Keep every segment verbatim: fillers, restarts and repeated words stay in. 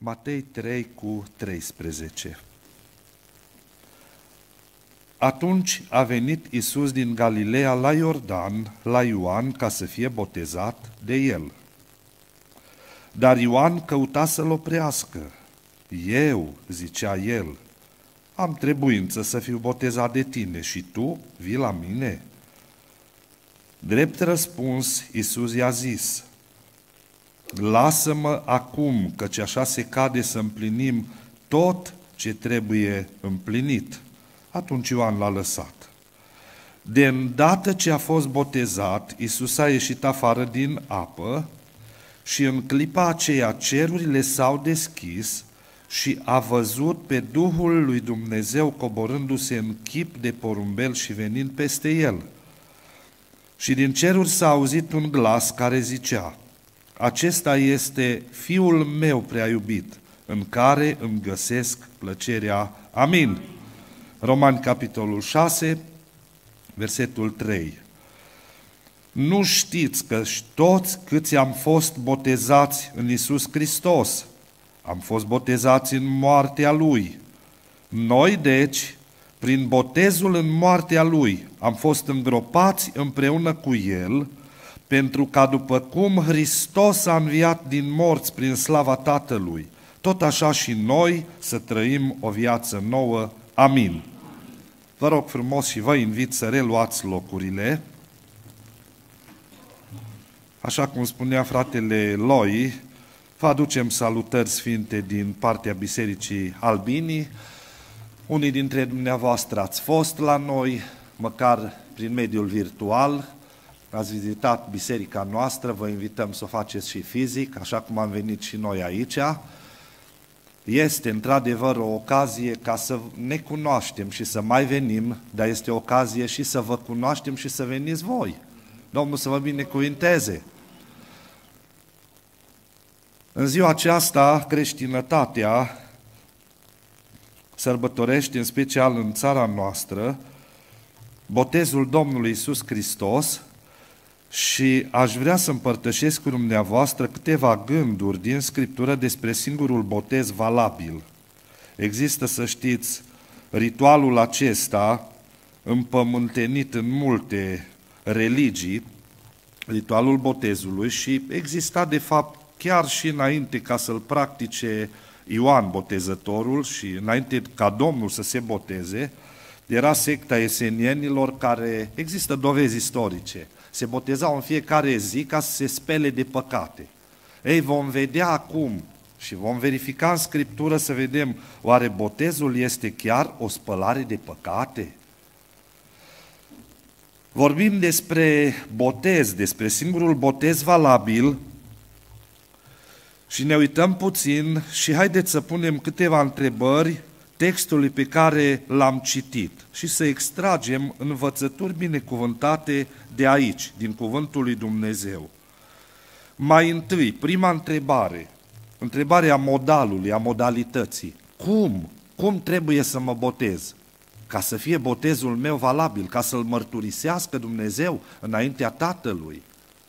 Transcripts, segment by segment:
Matei trei cu treisprezece. Atunci a venit Iisus din Galileea la Iordan, la Ioan, ca să fie botezat de el. Dar Ioan căuta să-l oprească. Eu, zicea el, am trebuință să fiu botezat de tine și tu vii la mine? Drept răspuns, Iisus i-a zis, lasă-mă acum, căci așa se cade să împlinim tot ce trebuie împlinit. Atunci Ioan l-a lăsat. De îndată ce a fost botezat, Iisus a ieșit afară din apă și în clipa aceea cerurile s-au deschis și a văzut pe Duhul lui Dumnezeu coborându-se în chip de porumbel și venind peste el. Și din ceruri s-a auzit un glas care zicea, acesta este Fiul meu prea iubit, în care îmi găsesc plăcerea. Amin. Romani, capitolul șase, versetul trei. Nu știți că toți câți am fost botezați în Iisus Hristos, am fost botezați în moartea Lui. Noi, deci, prin botezul în moartea Lui, am fost îngropați împreună cu El, pentru ca după cum Hristos a înviat din morți prin slava Tatălui, tot așa și noi să trăim o viață nouă. Amin. Vă rog frumos și vă invit să reluați locurile. Așa cum spunea fratele Loi, vă aducem salutări sfinte din partea Bisericii Albinii. Unii dintre dumneavoastră ați fost la noi, măcar prin mediul virtual, ați vizitat biserica noastră, vă invităm să o faceți și fizic, așa cum am venit și noi aici. Este într-adevăr o ocazie ca să ne cunoaștem și să mai venim, dar este o ocazie și să vă cunoaștem și să veniți voi. Domnul să vă binecuvinteze! În ziua aceasta, creștinătatea sărbătorește, în special în țara noastră, botezul Domnului Iisus Hristos și aș vrea să împărtășesc cu dumneavoastră câteva gânduri din Scriptură despre singurul botez valabil. Există, să știți, ritualul acesta împământenit în multe religii, ritualul botezului, și exista de fapt chiar și înainte ca să-l practice Ioan Botezătorul și înainte ca Domnul să se boteze, era secta esenienilor care, există dovezi istorice, se botezau în fiecare zi ca să se spele de păcate. Ei, vom vedea acum și vom verifica în Scriptură să vedem, oare botezul este chiar o spălare de păcate? Vorbim despre botez, despre singurul botez valabil și ne uităm puțin și haideți să punem câteva întrebări textului pe care l-am citit și să extragem învățături binecuvântate de aici, din Cuvântul lui Dumnezeu. Mai întâi, prima întrebare, întrebarea modalului, a modalității. Cum? Cum trebuie să mă botez? Ca să fie botezul meu valabil, ca să-L mărturisească Dumnezeu înaintea Tatălui.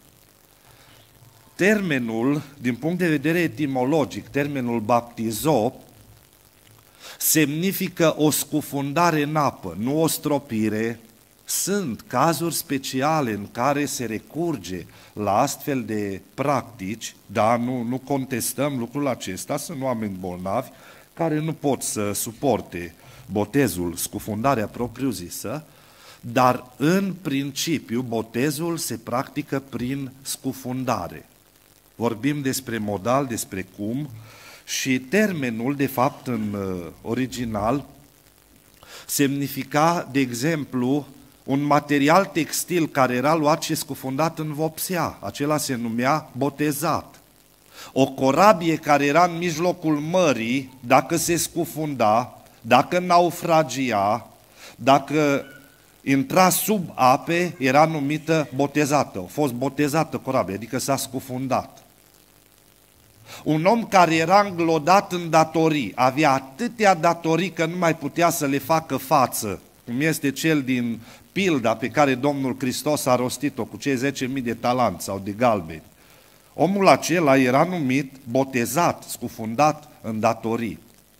Termenul, din punct de vedere etimologic, termenul baptizo, semnifică o scufundare în apă, nu o stropire. Sunt cazuri speciale în care se recurge la astfel de practici, dar nu, nu contestăm lucrul acesta, sunt oameni bolnavi care nu pot să suporte botezul, scufundarea propriu-zisă, dar în principiu botezul se practică prin scufundare. Vorbim despre modal, despre cum, și termenul, de fapt, în original, semnifica, de exemplu, un material textil care era luat și scufundat în vopsea. Acela se numea botezat. O corabie care era în mijlocul mării, dacă se scufunda, dacă naufragia, dacă intra sub ape, era numită botezată. A fost botezată corabia, adică s-a scufundat. Un om care era înglodat în datorii, avea atâtea datorii că nu mai putea să le facă față, cum este cel din pilda pe care Domnul Hristos a rostit-o cu cei zece mii de talanți sau de galbeni. Omul acela era numit, botezat, scufundat în datorii.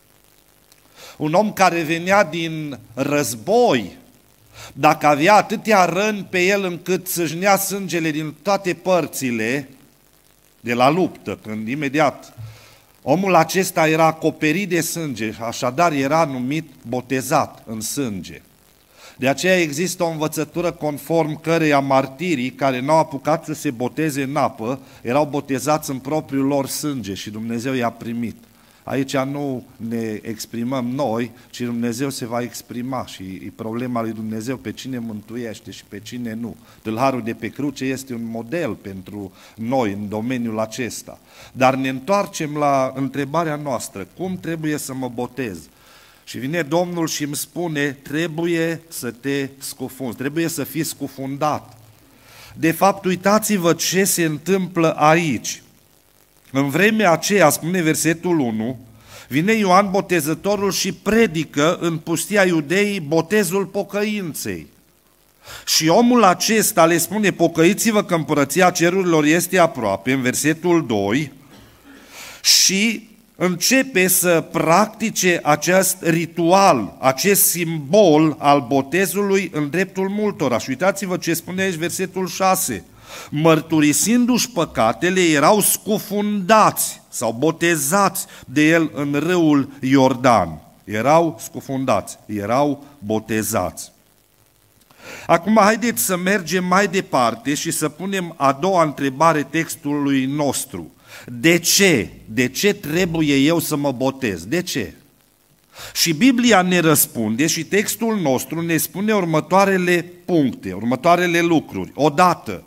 Un om care venea din război, dacă avea atâtea răni pe el încât sâșnea sângele din toate părțile de la luptă, când imediat omul acesta era acoperit de sânge, așadar era numit botezat în sânge. De aceea există o învățătură conform căreia martirii care n-au apucat să se boteze în apă, erau botezați în propriul lor sânge și Dumnezeu i-a primit. Aici nu ne exprimăm noi, ci Dumnezeu se va exprima și e problema lui Dumnezeu pe cine mântuiește și pe cine nu. Tâlharul de pe cruce este un model pentru noi în domeniul acesta. Dar ne întoarcem la întrebarea noastră, cum trebuie să mă botez? Și vine Domnul și îmi spune, trebuie să te scufunzi, trebuie să fii scufundat. De fapt, uitați-vă ce se întâmplă aici. În vremea aceea, spune versetul unu, vine Ioan Botezătorul și predică în pustia Iudeii botezul pocăinței. Și omul acesta le spune, pocăiți-vă că împărăția cerurilor este aproape, în versetul doi, și începe să practice acest ritual, acest simbol al botezului în dreptul multora. Și uitați-vă ce spune aici versetul șase. Mărturisindu-și păcatele, erau scufundați sau botezați de el în râul Iordan. Erau scufundați, erau botezați. Acum haideți să mergem mai departe și să punem a doua întrebare textului nostru. De ce? De ce trebuie eu să mă botez? De ce? Și Biblia ne răspunde și textul nostru ne spune următoarele puncte, următoarele lucruri. Odată,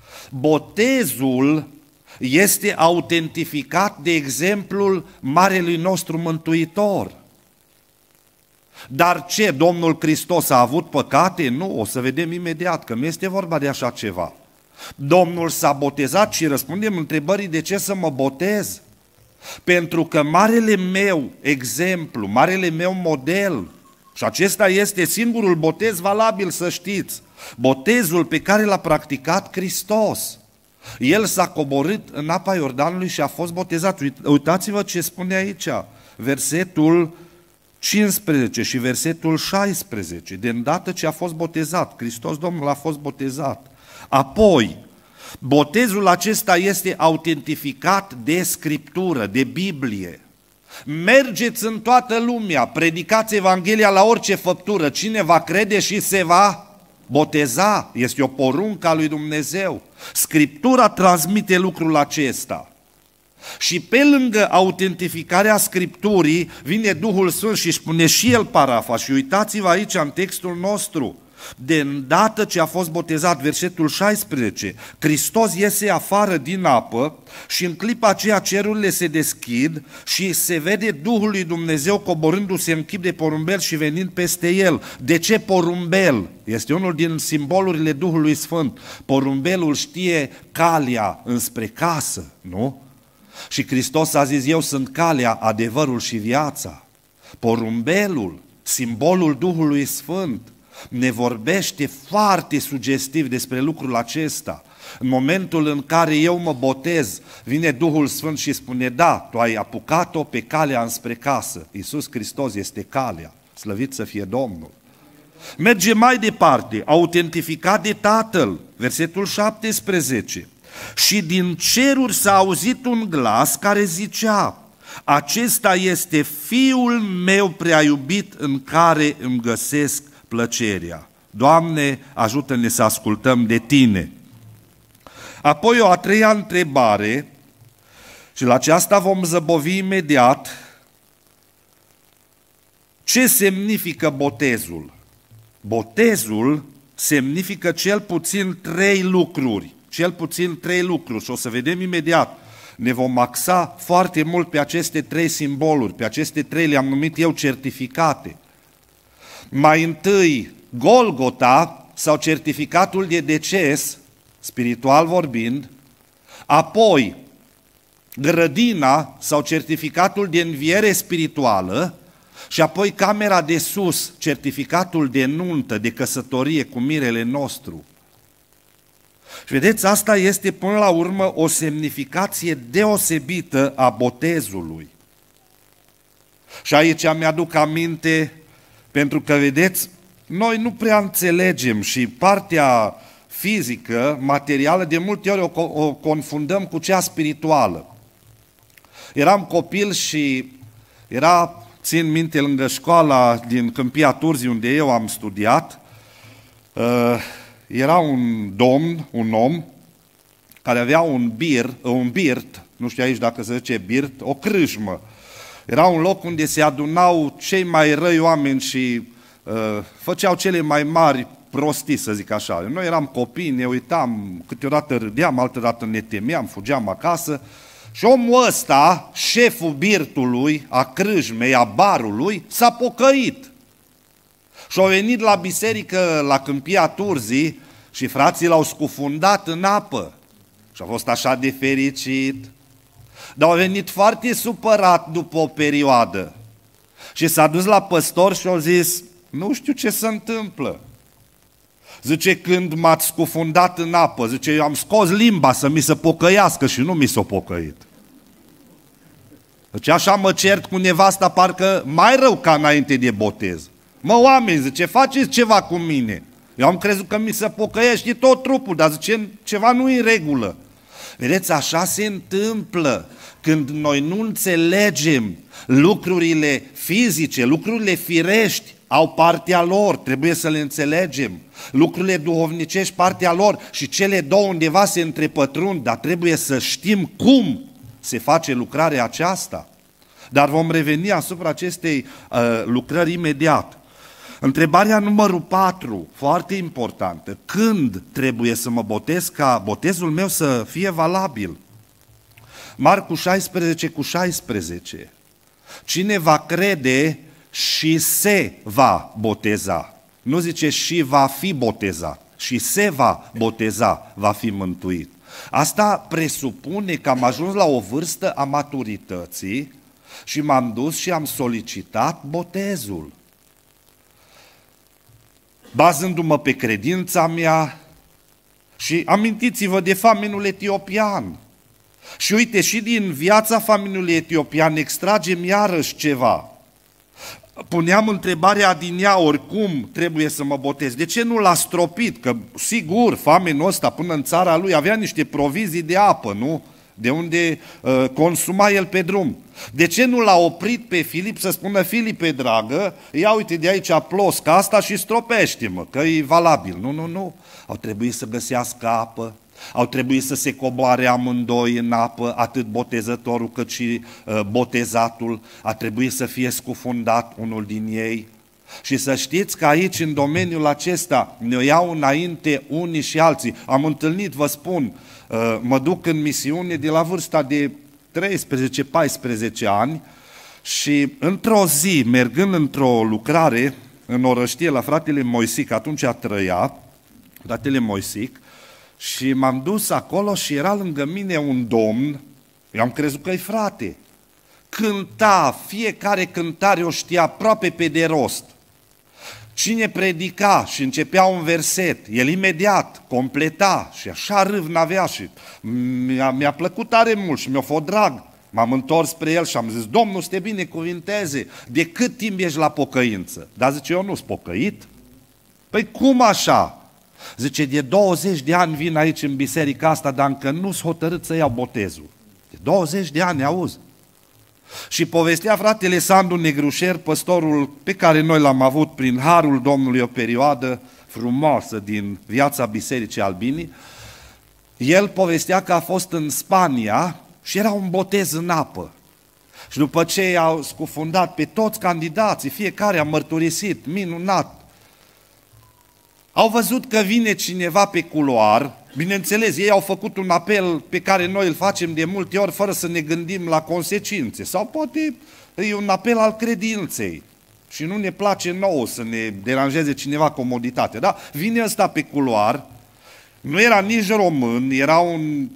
botezul este autentificat de exemplul Marelui nostru Mântuitor. Dar ce? Domnul Hristos a avut păcate? Nu, o să vedem imediat că nu este vorba de așa ceva. Domnul s-a botezat și răspundem întrebării de ce să mă botez? Pentru că marele meu exemplu, marele meu model, și acesta este singurul botez valabil, să știți, botezul pe care l-a practicat Hristos. El s-a coborât în apa Iordanului și a fost botezat. Uitați-vă ce spune aici, versetul cincisprezece și versetul șaisprezece. De îndată ce a fost botezat, Hristos Domnul a fost botezat. Apoi, botezul acesta este autentificat de Scriptură, de Biblie. Mergeți în toată lumea, predicați Evanghelia la orice făptură, cine va crede și se va boteza. Este o poruncă a lui Dumnezeu. Scriptura transmite lucrul acesta. Și pe lângă autentificarea Scripturii vine Duhul Sfânt și își pune și el parafa. Și uitați-vă aici în textul nostru. De îndată ce a fost botezat, versetul șaisprezece, Hristos iese afară din apă și în clipa aceea cerurile se deschid și se vede Duhul lui Dumnezeu coborându-se în chip de porumbel și venind peste el. De ce porumbel? Este unul din simbolurile Duhului Sfânt. Porumbelul știe calea înspre casă, nu? Și Hristos a zis, eu sunt calea, adevărul și viața. Porumbelul, simbolul Duhului Sfânt, ne vorbește foarte sugestiv despre lucrul acesta. În momentul în care eu mă botez, vine Duhul Sfânt și spune, da, tu ai apucat-o pe calea înspre casă. Iisus Hristos este calea, slăvit să fie Domnul. Merge mai departe, autentificat de Tatăl, versetul șaptesprezece. Și din ceruri s-a auzit un glas care zicea, acesta este Fiul meu prea iubit în care îmi găsesc plăcerea. Doamne, ajută-ne să ascultăm de Tine. Apoi o a treia întrebare, și la aceasta vom zăbovi imediat. Ce semnifică botezul? Botezul semnifică cel puțin trei lucruri. Cel puțin trei lucruri și o să vedem imediat. Ne vom axa foarte mult pe aceste trei simboluri, pe aceste trei le-am numit eu certificate. Mai întâi, Golgota sau certificatul de deces, spiritual vorbind, apoi grădina sau certificatul de înviere spirituală și apoi camera de sus, certificatul de nuntă, de căsătorie cu mirele nostru. Și vedeți, asta este până la urmă o semnificație deosebită a botezului. Și aici mi-aduc aminte, pentru că, vedeți, noi nu prea înțelegem și partea fizică, materială, de multe ori o, o confundăm cu cea spirituală. Eram copil și era, țin minte, lângă școala din Câmpia Turzii, unde eu am studiat, era un domn, un om, care avea un bir, un birt, nu știu aici dacă se zice birt, o crâșmă. Era un loc unde se adunau cei mai răi oameni și uh, făceau cele mai mari prostii, să zic așa. Noi eram copii, ne uitam, câteodată râdeam, altădată ne temeam, fugeam acasă. Și omul ăsta, șeful birtului, a crâșmei, a barului, s-a pocăit. Și a venit la biserică, la Câmpia Turzii, și frații l-au scufundat în apă. Și a fost așa de fericit. Dar a venit foarte supărat după o perioadă. Și s-a dus la păstor și a zis, nu știu ce se întâmplă. Zice, când m-ați scufundat în apă, zice, eu am scos limba să mi se pocăiască și nu mi s-a pocăit. Zice, așa mă cert cu nevasta, parcă mai rău ca înainte de botez. Mă, oameni, zice, faceți ceva cu mine. Eu am crezut că mi se pocăiește tot trupul, dar zice, ceva nu e în regulă. Vedeți, așa se întâmplă când noi nu înțelegem lucrurile fizice, lucrurile firești au partea lor, trebuie să le înțelegem. Lucrurile duhovnicești partea lor și cele două undeva se întrepătrund, dar trebuie să știm cum se face lucrarea aceasta. Dar vom reveni asupra acestei uh, lucrări imediat. Întrebarea numărul patru, foarte importantă. Când trebuie să mă botez ca botezul meu să fie valabil? Marcu șaisprezece cu șaisprezece. Cine va crede și se va boteza. Nu zice și va fi botezat, și se va boteza, va fi mântuit. Asta presupune că am ajuns la o vârstă a maturității și m-am dus și am solicitat botezul. Bazându-mă pe credința mea și amintiți-vă de famenul etiopian. Și uite, și din viața famenului etiopian extragem iarăși ceva. Puneam întrebarea din ea, oricum trebuie să mă botez. De ce nu l-a stropit? Că sigur, famenul ăsta până în țara lui avea niște provizii de apă, nu? De unde uh, consuma el pe drum. De ce nu l-a oprit pe Filip să spună, Filipe, dragă, ia uite de aici plosca asta și stropește-mă, că e valabil. Nu, nu, nu. Au trebuit să găsească apă, au trebuit să se coboare amândoi în apă, atât botezătorul cât și uh, botezatul, a trebuit să fie scufundat unul din ei. Și să știți că aici, în domeniul acesta, ne iau înainte unii și alții. Am întâlnit, vă spun, uh, mă duc în misiune de la vârsta de treisprezece paisprezece ani și într-o zi, mergând într-o lucrare în Orăștie la fratele Moisic, atunci trăia, fratele Moisic, și m-am dus acolo și era lângă mine un domn, eu am crezut că-i frate, cânta, fiecare cântare o știa aproape pe de rost. Cine predica și începea un verset, el imediat completa și așa râvnă avea și mi-a, mi-a plăcut tare mult și mi-a fost drag. M-am întors spre el și am zis, Domnul să te binecuvinteze, de cât timp ești la pocăință? Dar zice, eu nu-s pocăit. Păi cum așa? Zice, de douăzeci de ani vin aici în biserica asta, dar încă nu-s hotărât să iau botezul. De douăzeci de ani, auzi? Și povestea fratele Sandu Negrușer, păstorul pe care noi l-am avut prin harul Domnului o perioadă frumoasă din viața Bisericii Albinii, el povestea că a fost în Spania și era un botez în apă. Și după ce i-au scufundat pe toți candidații, fiecare a mărturisit, minunat, au văzut că vine cineva pe culoar, bineînțeles, ei au făcut un apel pe care noi îl facem de multe ori fără să ne gândim la consecințe, sau poate e un apel al credinței și nu ne place nouă să ne deranjeze cineva comoditatea, da? Vine ăsta pe culoar, nu era nici român, era un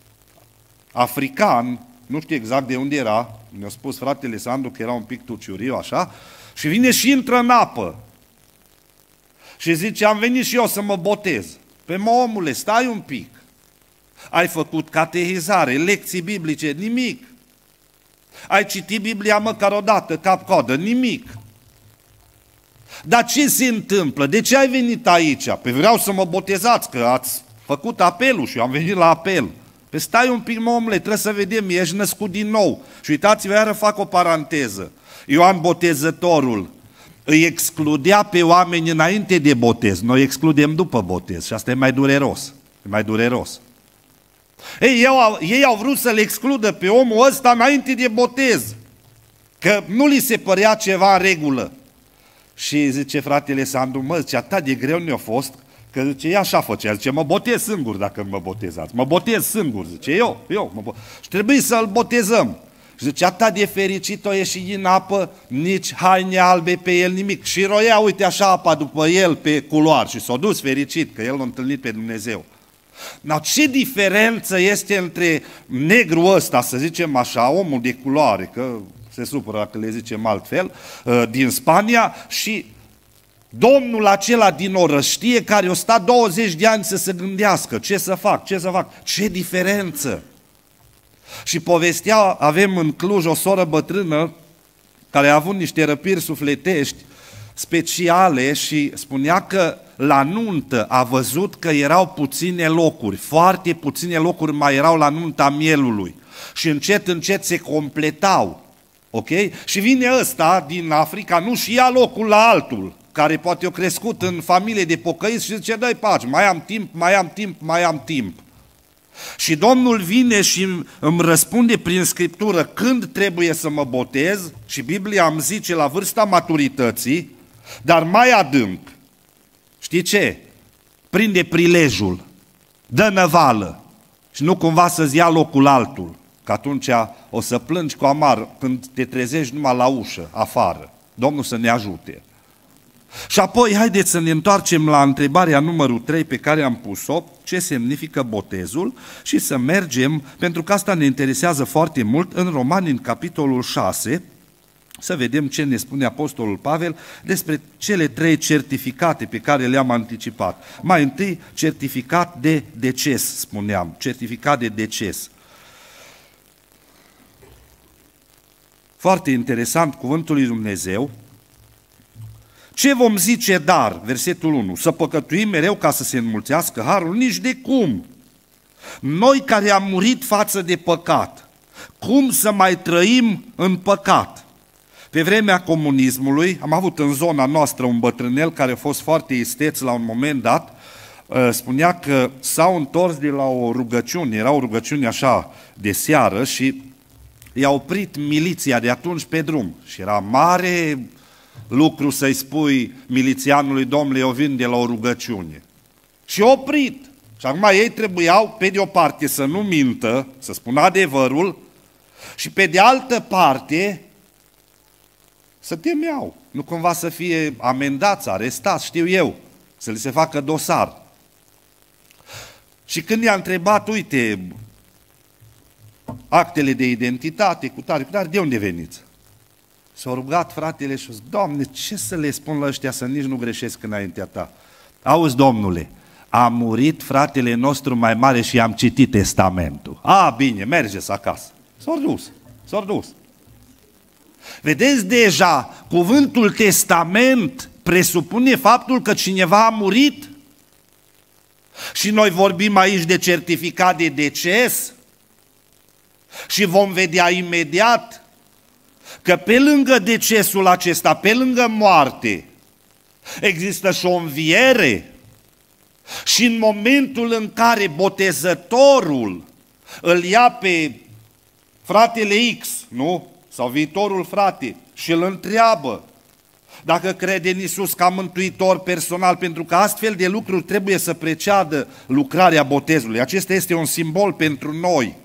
african, nu știu exact de unde era, mi-a spus fratele Sandu că era un pic tuciuriu așa, și vine și intră în apă. Și zice, am venit și eu să mă botez. Pe mă, omule, stai un pic. Ai făcut catehizare, lecții biblice, nimic. Ai citit Biblia măcar o dată, cap-coadă? Nimic. Dar ce se întâmplă? De ce ai venit aici? Păi vreau să mă botezați, că ați făcut apelul și eu am venit la apel. Păi stai un pic, mă, omule, trebuie să vedem, ești născut din nou. Și uitați-vă, iară fac o paranteză. Ioan Botezătorul îi excludea pe oameni înainte de botez, noi excludem după botez și asta e mai dureros. E mai dureros. Ei, ei, au, ei au vrut să-l excludă pe omul ăsta înainte de botez, că nu li se părea ceva în regulă. Și zice fratele Sandu, mă, zice, atât de greu ne-a fost, că zice, ea așa făcea, zice, mă botez singur dacă mă botezați, mă botez singur, zice, eu, eu, mă botez. Și trebuie să-l botezăm. Și zice, atât de fericit o ieși din apă, nici haine albe pe el, nimic. Și roia, uite așa, apa după el pe culoar și s-a dus fericit, că el l-a întâlnit pe Dumnezeu. Dar ce diferență este între negru ăsta, să zicem așa, omul de culoare, că se supără dacă le zicem altfel, din Spania, și domnul acela din Orăștie care o sta douăzeci de ani să se gândească ce să fac, ce să fac, ce diferență. Și povestea, avem în Cluj o soră bătrână care a avut niște răpiri sufletești speciale și spunea că la nuntă a văzut că erau puține locuri, foarte puține locuri mai erau la nunta mielului și încet, încet se completau. Ok? Și vine ăsta din Africa, nu, și ia locul la altul, care poate o crescut în familie de pocăiți și zice, dă-i pace, mai am timp, mai am timp, mai am timp. Și Domnul vine și îmi răspunde prin Scriptură când trebuie să mă botez și Biblia îmi zice la vârsta maturității, dar mai adânc. Știi ce? Prinde prilejul, dă năvală și nu cumva să-ți ia locul altul, că atunci o să plângi cu amar când te trezești numai la ușă, afară. Domnul să ne ajute. Și apoi haideți să ne întoarcem la întrebarea numărul trei pe care am pus-o, ce semnifică botezul, și să mergem, pentru că asta ne interesează foarte mult, în Romani, în capitolul șase, să vedem ce ne spune Apostolul Pavel despre cele trei certificate pe care le-am anticipat. Mai întâi, certificat de deces, spuneam, certificat de deces. Foarte interesant cuvântul lui Dumnezeu. Ce vom zice dar? Versetul unu. Să păcătuim mereu ca să se înmulțească harul? Nici de cum. Noi care am murit față de păcat, cum să mai trăim în păcat? Pe vremea comunismului, am avut în zona noastră un bătrânel care a fost foarte isteț la un moment dat, spunea că s-au întors de la o rugăciune, era o rugăciune așa de seară și i-a oprit miliția de atunci pe drum și era mare lucru să-i spui milițianului, domnule, eu vin de la o rugăciune. Și oprit. Și acum ei trebuiau, pe de o parte, să nu mintă, să spună adevărul, și pe de altă parte, să temeau. Nu cumva să fie amendați, arestați, știu eu, să li se facă dosar. Și când i-a întrebat, uite, actele de identitate, cu tare, cu tare, de unde veniți? S-a rugat fratele și a zis, Doamne, ce să le spun la ăștia să nici nu greșesc înaintea ta? Auzi, Domnule, a murit fratele nostru mai mare și am citit testamentul. A, bine, mergeți acasă. S-a dus, s-a dus. Vedeți, deja, cuvântul testament presupune faptul că cineva a murit. Și noi vorbim aici de certificat de deces și vom vedea imediat că pe lângă decesul acesta, pe lângă moarte, există și o înviere. Și în momentul în care botezătorul îl ia pe fratele X, nu? Sau viitorul frate, și îl întreabă dacă crede în Iisus ca mântuitor personal, pentru că astfel de lucruri trebuie să preceadă lucrarea botezului. Acesta este un simbol pentru noi.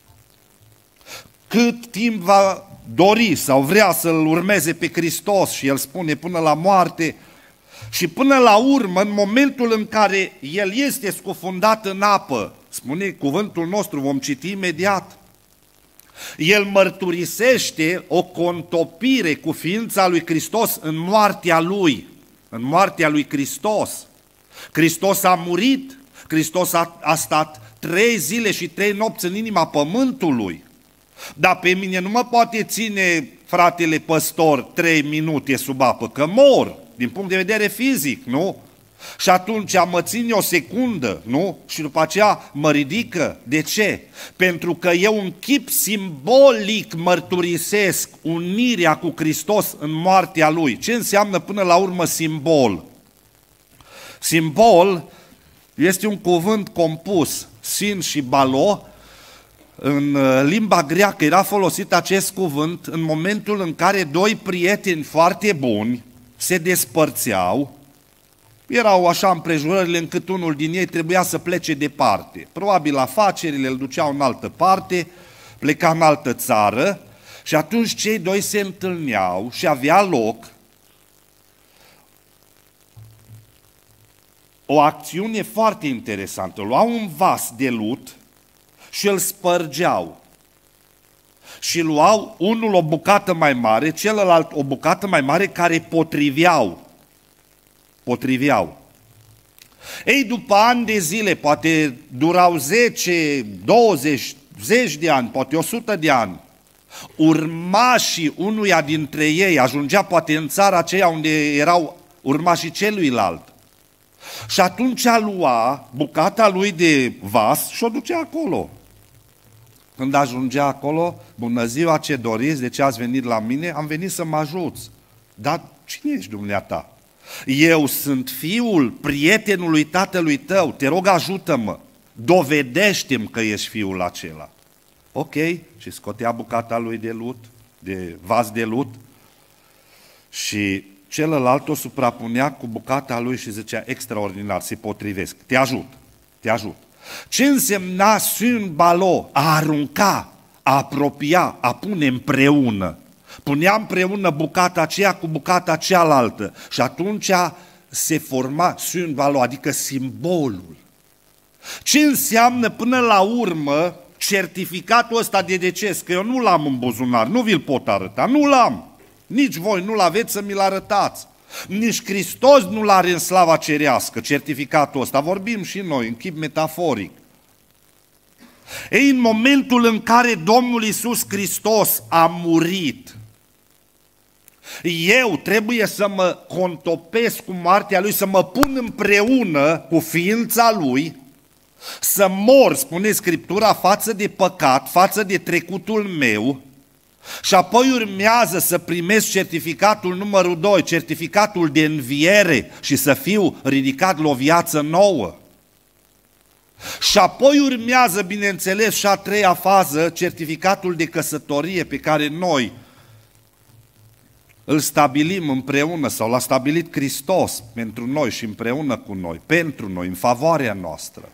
Cât timp va dori sau vrea să-L urmeze pe Hristos și El spune până la moarte, și până la urmă, în momentul în care El este scufundat în apă, spune cuvântul nostru, vom citi imediat, El mărturisește o contopire cu ființa lui Hristos în moartea Lui, în moartea lui Hristos. Hristos a murit, Hristos a, a stat trei zile și trei nopți în inima pământului. Dar pe mine nu mă poate ține fratele păstor trei minute sub apă, că mor din punct de vedere fizic, nu? Și atunci mă ține o secundă, nu? Și după aceea mă ridică. De ce? Pentru că eu în chip simbolic mărturisesc unirea cu Hristos în moartea Lui. Ce înseamnă până la urmă simbol? Simbol este un cuvânt compus, sin și balo. În limba greacă era folosit acest cuvânt în momentul în care doi prieteni foarte buni se despărțeau. Erau așa împrejurările încât unul din ei trebuia să plece departe. Probabil afacerile îl duceau în altă parte, pleca în altă țară și atunci cei doi se întâlneau și avea loc o acțiune foarte interesantă. Luau un vas de lut și îl spărgeau. Și luau unul o bucată mai mare, celălalt o bucată mai mare care potriveau. Potriveau. Ei, după ani de zile, poate durau zece, douăzeci, zeci de ani, poate o sută de ani, urmașii unuia dintre ei ajungea poate în țara aceea unde erau urmașii celuilalt. Și atunci lua bucata lui de vas și o ducea acolo. Când ajungea acolo, bună ziua, ce doriți, de ce ați venit la mine? Am venit să mă ajuți. Dar cine ești dumneata? Eu sunt fiul prietenului tatălui tău, te rog ajută-mă, dovedește-mi că ești fiul acela. Ok, și scotea bucata lui de lut, de vas de lut și celălalt o suprapunea cu bucata lui și zicea extraordinar, se potrivesc, te ajut, te ajut. Ce însemna sun balo? A arunca, a apropia, a pune împreună. Punea împreună bucata aceea cu bucata cealaltă și atunci se forma sun balo, adică simbolul. Ce înseamnă până la urmă certificatul ăsta de deces? Că eu nu l-am în buzunar, nu vi-l pot arăta, nu l-am. Nici voi nu l-aveți să mi-l arătați. Nici Hristos nu l-are în slava cerească, certificatul ăsta. Vorbim și noi, în chip metaforic. Ei, în momentul în care Domnul Iisus Hristos a murit, eu trebuie să mă contopesc cu moartea Lui, să mă pun împreună cu ființa Lui, să mor, spune Scriptura, față de păcat, față de trecutul meu, și apoi urmează să primesc certificatul numărul doi, certificatul de înviere și să fiu ridicat la o viață nouă. Și apoi urmează, bineînțeles, și a treia fază, certificatul de căsătorie pe care noi îl stabilim împreună sau l-a stabilit Hristos pentru noi și împreună cu noi, pentru noi, în favoarea noastră.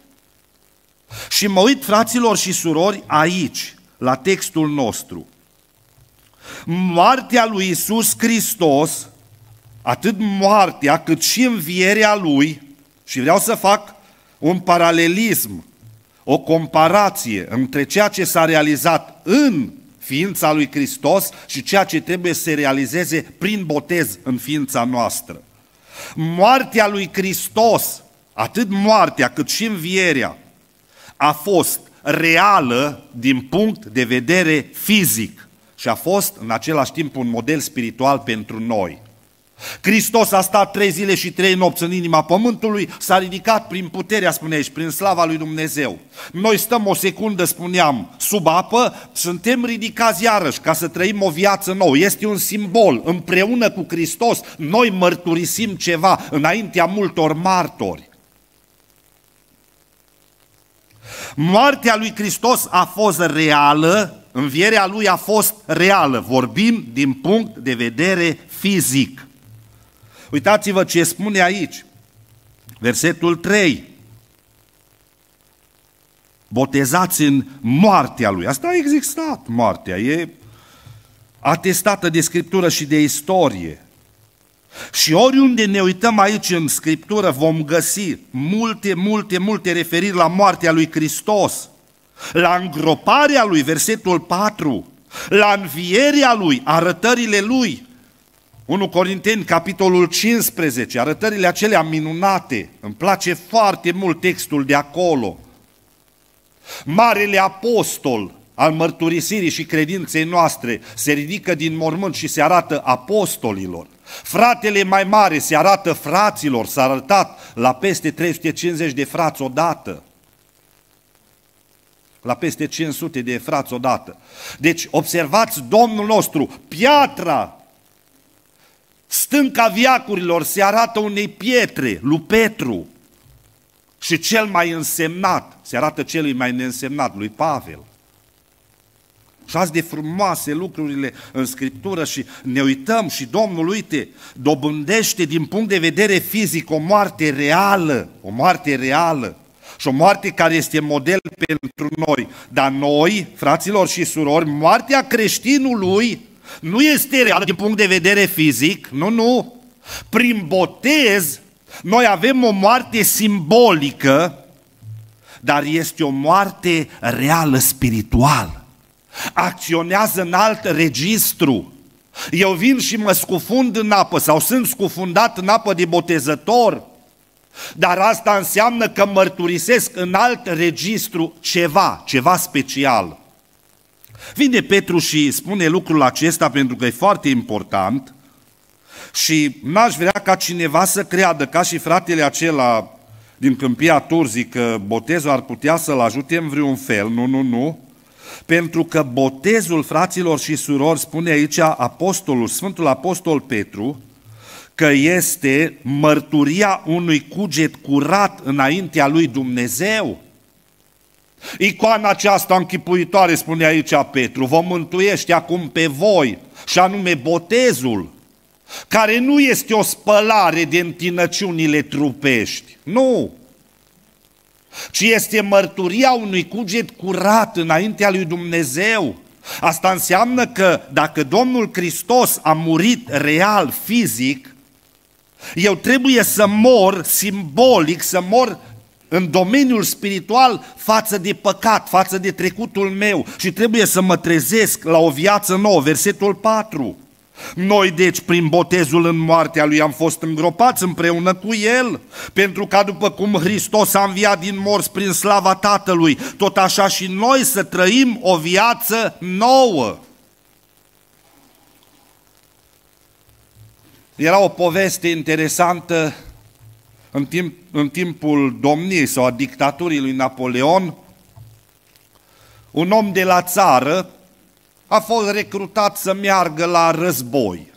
Și mă uit, fraților și surori, aici, la textul nostru. Moartea lui Iisus Hristos, atât moartea cât și învierea Lui, și vreau să fac un paralelism, o comparație între ceea ce s-a realizat în ființa lui Hristos și ceea ce trebuie să se realizeze prin botez în ființa noastră. Moartea lui Hristos, atât moartea cât și învierea, a fost reală din punct de vedere fizic și a fost în același timp un model spiritual pentru noi. Hristos a stat trei zile și trei nopți în inima pământului, s-a ridicat prin puterea, spune aici, prin slava lui Dumnezeu. Noi stăm o secundă, spuneam, sub apă, suntem ridicați iarăși ca să trăim o viață nouă. Este un simbol. Împreună cu Hristos noi mărturisim ceva înaintea multor martori. Moartea lui Hristos a fost reală, învierea Lui a fost reală. Vorbim din punct de vedere fizic. Uitați-vă ce spune aici, versetul trei. Botezați în moartea Lui. Asta a existat, moartea. E atestată de Scriptură și de istorie. Și oriunde ne uităm aici în Scriptură vom găsi multe, multe, multe referiri la moartea lui Hristos, la îngroparea Lui, versetul patru, la învierea Lui, arătările Lui. unu Corinteni, capitolul cincisprezece, arătările acelea minunate. Îmi place foarte mult textul de acolo. Marele apostol al mărturisirii și credinței noastre se ridică din mormânt și se arată apostolilor. Fratele mai mare se arată fraților, s-a arătat la peste trei sute cincizeci de frați odată. La peste cinci sute de frați odată. Deci observați Domnul nostru, piatra, stânca viacurilor se arată unei pietre, lui Petru. Și cel mai însemnat se arată celui mai neînsemnat, lui Pavel. Și azi de frumoase lucrurile în Scriptură și ne uităm și Domnul, uite, dobândește din punct de vedere fizic o moarte reală, o moarte reală și o moarte care este model pentru noi. Dar noi, fraților și surori, moartea creștinului nu este reală din punct de vedere fizic, nu, nu. Prin botez noi avem o moarte simbolică, dar este o moarte reală spirituală. Acționează în alt registru. Eu vin și mă scufund în apă sau sunt scufundat în apă de botezător, dar asta înseamnă că mărturisesc în alt registru ceva, ceva special. Vine Petru și spune lucrul acesta pentru că e foarte important și n-aș vrea ca cineva să creadă, ca și fratele acela din Câmpia Turzii, că botezul ar putea să-l ajute în vreun fel. Nu, nu, nu. Pentru că botezul, fraților și surori, spune aici apostolul, Sfântul Apostol Petru, că este mărturia unui cuget curat înaintea lui Dumnezeu. Icoana aceasta închipuitoare, spune aici Petru, vă mântuiește acum pe voi, și anume botezul, care nu este o spălare de întinăciunile trupești, nu, ci este mărturia unui cuget curat înaintea lui Dumnezeu. Asta înseamnă că dacă Domnul Hristos a murit real, fizic, eu trebuie să mor simbolic, să mor în domeniul spiritual față de păcat, față de trecutul meu și trebuie să mă trezesc la o viață nouă. Versetul patru. Noi deci prin botezul în moartea Lui am fost îngropați împreună cu El, pentru ca după cum Hristos a înviat din morți prin slava Tatălui, tot așa și noi să trăim o viață nouă. Era o poveste interesantă în, timp, în timpul domniei sau a dictaturii lui Napoleon. Un om de la țară a fost recrutat să meargă la război.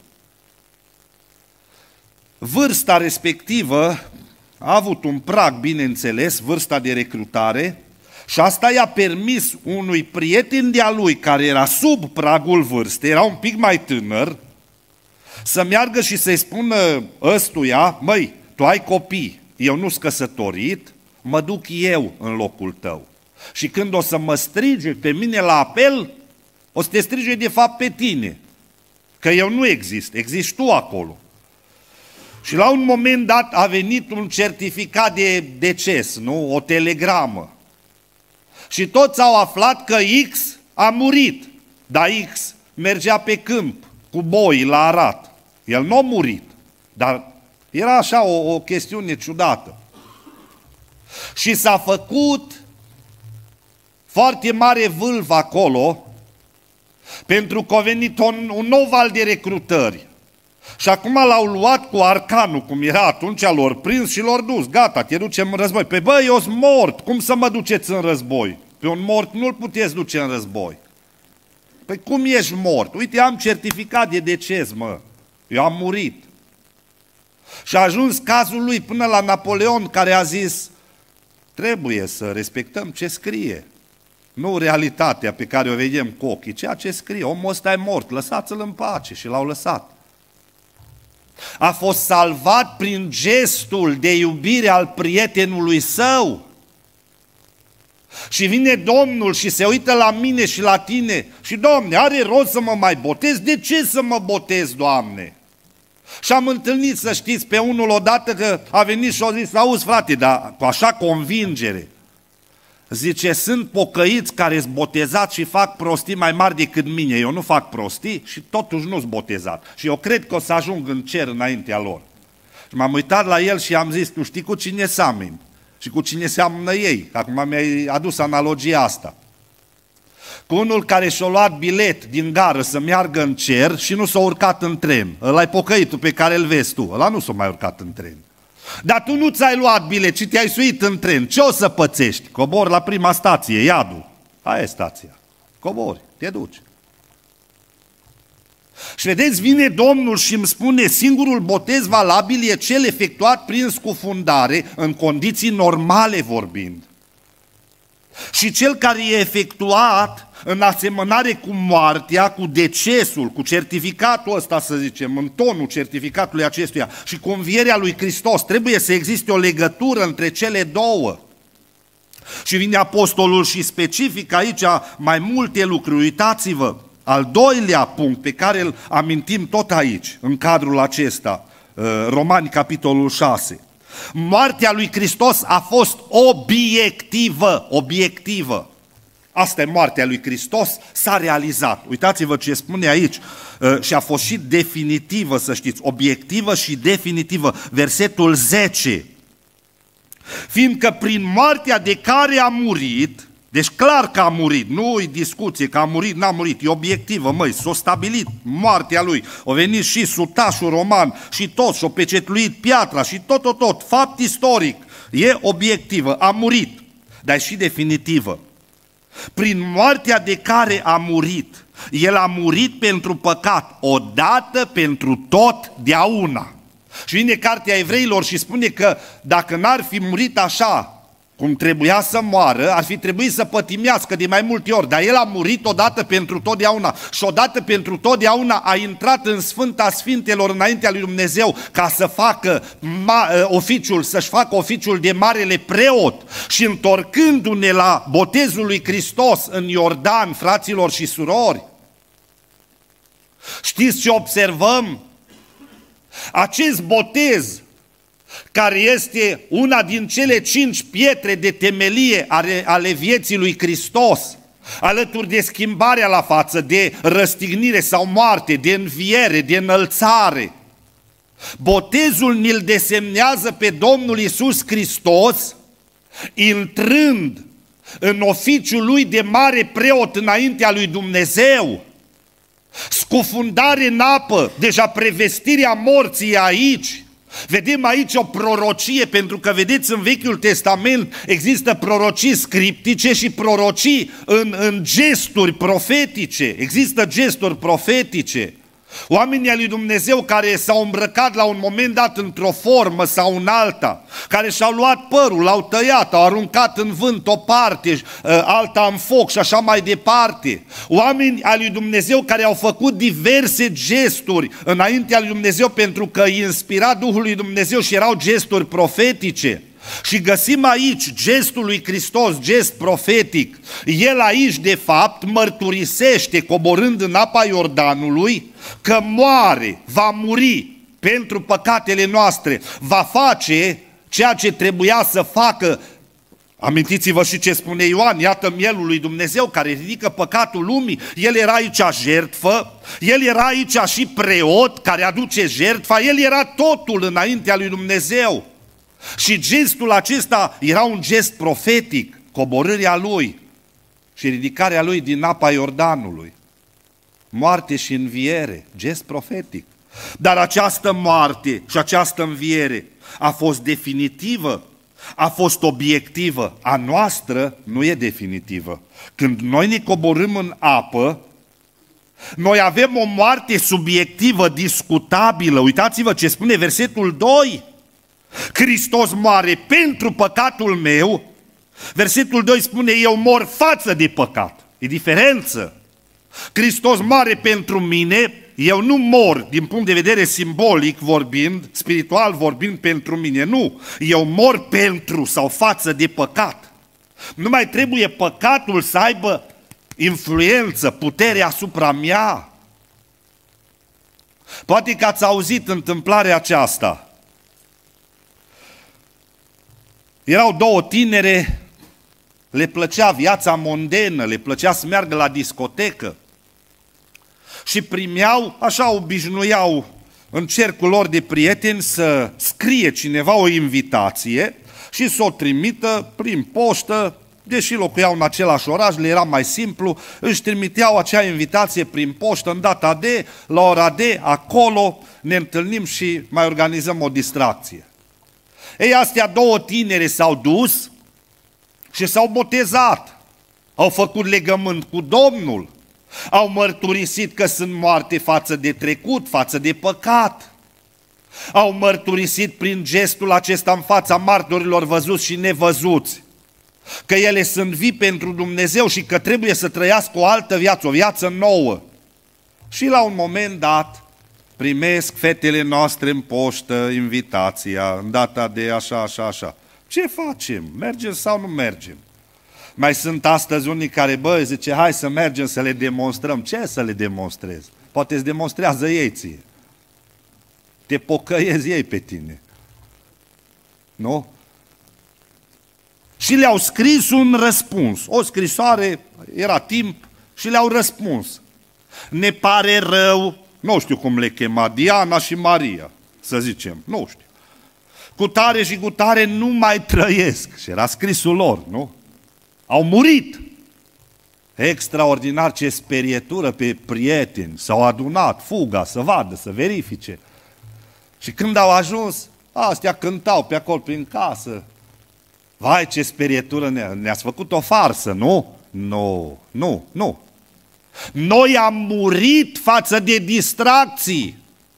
Vârsta respectivă a avut un prag, bineînțeles, vârsta de recrutare, și asta i-a permis unui prieten de-a lui, care era sub pragul vârstei, era un pic mai tânăr, să meargă și să-i spună ăstuia: măi, tu ai copii, eu nu-s căsătorit, mă duc eu în locul tău. Și când o să mă strige pe mine la apel, o să te strige de fapt pe tine, că eu nu exist, existi tu acolo. Și la un moment dat a venit un certificat de deces, nu? O telegramă. Și toți au aflat că X a murit, dar X mergea pe câmp cu boi la Arad. El nu a murit, dar era așa o, o chestiune ciudată. Și s-a făcut foarte mare vâlvă acolo, pentru că a venit un, un nou val de recrutări. Și acum l-au luat cu arcanul, cum era atunci, l-au prins și l-au dus. Gata, te ducem în război. Păi bă, eu sunt mort, cum să mă duceți în război? Pe un mort nu-l puteți duce în război. Păi cum ești mort? Uite, am certificat de deces, mă. Eu am murit. Și a ajuns cazul lui până la Napoleon, care a zis: trebuie să respectăm ce scrie. Nu realitatea pe care o vedem cu ochii, ceea ce scrie. Omul ăsta e mort, lăsați-l în pace. Și l-au lăsat. A fost salvat prin gestul de iubire al prietenului său. Și vine Domnul și se uită la mine și la tine și: Doamne, are rost să mă mai botez? De ce să mă botez, Doamne? Și am întâlnit, să știți, pe unul odată că a venit și a zis: auzi, frate, dar cu așa convingere, zice, sunt pocăiți care sunt botezați și fac prostii mai mari decât mine. Eu nu fac prostii și totuși nu sunt botezat. Și eu cred că o să ajung în cer înaintea lor. Și m-am uitat la el și am zis: tu știi cu cine seamănă și cu cine seamănă ei? Acum mi-ai adus analogia asta. cu unul care și-a luat bilet din gară să meargă în cer și nu s-a urcat în tren. Ăla-i pocăitul pe care îl vezi tu, ăla nu s-a mai urcat în tren. Dar tu nu ți-ai luat bilet, ci te-ai suit în tren. Ce o să pățești? Cobori la prima stație, iadul. Aia e stația. Cobori, te duci. Și vedeți, vine Domnul și îmi spune, singurul botez valabil e cel efectuat prin scufundare, în condiții normale vorbind. Și cel care e efectuat în asemănare cu moartea, cu decesul, cu certificatul ăsta, să zicem, în tonul certificatului acestuia și cu învierea lui Hristos, trebuie să existe o legătură între cele două. Și vine apostolul și specific aici mai multe lucruri. Uitați-vă, al doilea punct pe care îl amintim tot aici, în cadrul acesta, Romani, capitolul șase. Moartea lui Hristos a fost obiectivă, obiectivă. Asta e moartea lui Hristos, s-a realizat. Uitați-vă ce spune aici și a fost și definitivă, să știți, obiectivă și definitivă. Versetul zece. Fiindcă prin moartea de care a murit, deci clar că a murit, nu-i discuție că a murit, n-a murit, e obiectivă, măi, s-a stabilit moartea lui, a venit și sutașul roman și tot, și-a pecetluit piatra și tot, tot, tot, fapt istoric, e obiectivă, a murit, dar e și definitivă. Prin moartea de care a murit, el a murit pentru păcat, odată pentru totdeauna. Și vine Cartea Evreilor și spune că dacă n-ar fi murit așa, cum trebuia să moară, ar fi trebuit să pătimească de mai multe ori, dar el a murit odată pentru totdeauna și odată pentru totdeauna a intrat în Sfânta Sfintelor înaintea lui Dumnezeu ca să facă oficiul, să-și facă oficiul de marele preot și întorcându-ne la botezul lui Hristos în Iordan, fraților și surori, știți ce observăm? Acest botez, care este una din cele cinci pietre de temelie ale, ale vieții lui Hristos, alături de schimbarea la față, de răstignire sau moarte, de înviere, de înălțare. Botezul ni-l desemnează pe Domnul Iisus Hristos, intrând în oficiul lui de mare preot înaintea lui Dumnezeu. Scufundare în apă, deja prevestirea morții aici. Vedem aici o prorocie, pentru că vedeți în Vechiul Testament există prorocii scriptice și prorocii în, în gesturi profetice. Există gesturi profetice. Oamenii al lui Dumnezeu care s-au îmbrăcat la un moment dat într-o formă sau în alta, care și-au luat părul, l-au tăiat, au aruncat în vânt o parte, alta în foc și așa mai departe. Oameni al lui Dumnezeu care au făcut diverse gesturi înaintea lui Dumnezeu pentru că îi inspira Duhul lui Dumnezeu și erau gesturi profetice. Și găsim aici gestul lui Hristos, gest profetic. El aici, de fapt, mărturisește, coborând în apa Iordanului, că moare, va muri pentru păcatele noastre, va face ceea ce trebuia să facă. Amintiți-vă și ce spune Ioan, iată mielul lui Dumnezeu care ridică păcatul lumii. El era aici jertfă, el era aici și preot care aduce jertfa, el era totul înaintea lui Dumnezeu. Și gestul acesta era un gest profetic, coborârea lui și ridicarea lui din apa Iordanului. Moarte și înviere, gest profetic. Dar această moarte și această înviere a fost definitivă, a fost obiectivă. A noastră nu e definitivă. Când noi ne coborâm în apă, noi avem o moarte subiectivă, discutabilă. Uitați-vă ce spune versetul doi. Hristos moare pentru păcatul meu. Versetul doi spune, eu mor față de păcat. E diferență. Hristos moare pentru mine, eu nu mor din punct de vedere simbolic vorbind, spiritual vorbind pentru mine, nu. Eu mor pentru sau față de păcat. Nu mai trebuie păcatul să aibă influență, putere asupra mea. Poate că ați auzit întâmplarea aceasta. Erau două tinere, le plăcea viața mondenă, le plăcea să meargă la discotecă și primeau, așa obișnuiau în cercul lor de prieteni să scrie cineva o invitație și să o trimită prin poștă deși locuiau în același oraș, le era mai simplu, își trimiteau acea invitație prin poștă în data de, la ora de, acolo ne întâlnim și mai organizăm o distracție. Ei, astea două tinere s-au dus și s-au botezat, au făcut legământ cu Domnul, au mărturisit că sunt moarte față de trecut, față de păcat. Au mărturisit prin gestul acesta în fața martorilor văzuți și nevăzuți că ele sunt vii pentru Dumnezeu și că trebuie să trăiască o altă viață, o viață nouă. Și la un moment dat primesc fetele noastre în poștă invitația, în data de așa, așa, așa. Ce facem? Mergem sau nu mergem? Mai sunt astăzi unii care, bă, zice, hai să mergem să le demonstrăm. Ce să le demonstrez? Poate îți demonstrează ei ție. Te pocăiezi ei pe tine. Nu? Și le-au scris un răspuns. O scrisoare, era timp, și le-au răspuns. Ne pare rău, nu știu cum le chema, Diana și Maria, să zicem, nu știu. Cu tare și cu tare nu mai trăiesc. Și era scrisul lor, nu? Au murit. Extraordinar, ce sperietură pe prieteni. S-au adunat, fuga, să vadă, să verifice. Și când au ajuns, astea cântau pe acolo prin casă. Vai, ce sperietură, ne- ne-ați făcut o farsă, nu? Nu, nu, nu. Noi am murit față de distracții.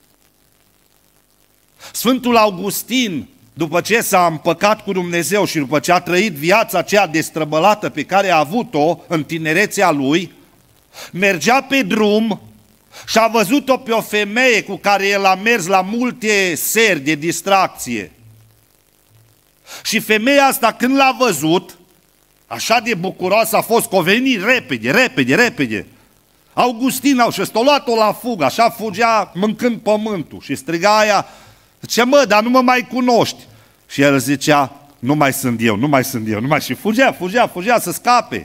Sfântul Augustin, după ce s-a împăcat cu Dumnezeu și după ce a trăit viața aceea destrăbălată pe care a avut-o în tinerețea lui, mergea pe drum și a văzut-o pe o femeie cu care el a mers la multe seri de distracție. Și femeia asta, când l-a văzut, așa de bucuroasă a fost că o veni repede, repede, repede. Augustin au și-a luat-o la fugă, așa fugea mâncând pământul și striga aia, zice, mă, dar nu mă mai cunoști. Și el zicea, nu mai sunt eu, nu mai sunt eu, nu mai... Și fugea, fugea, fugea să scape.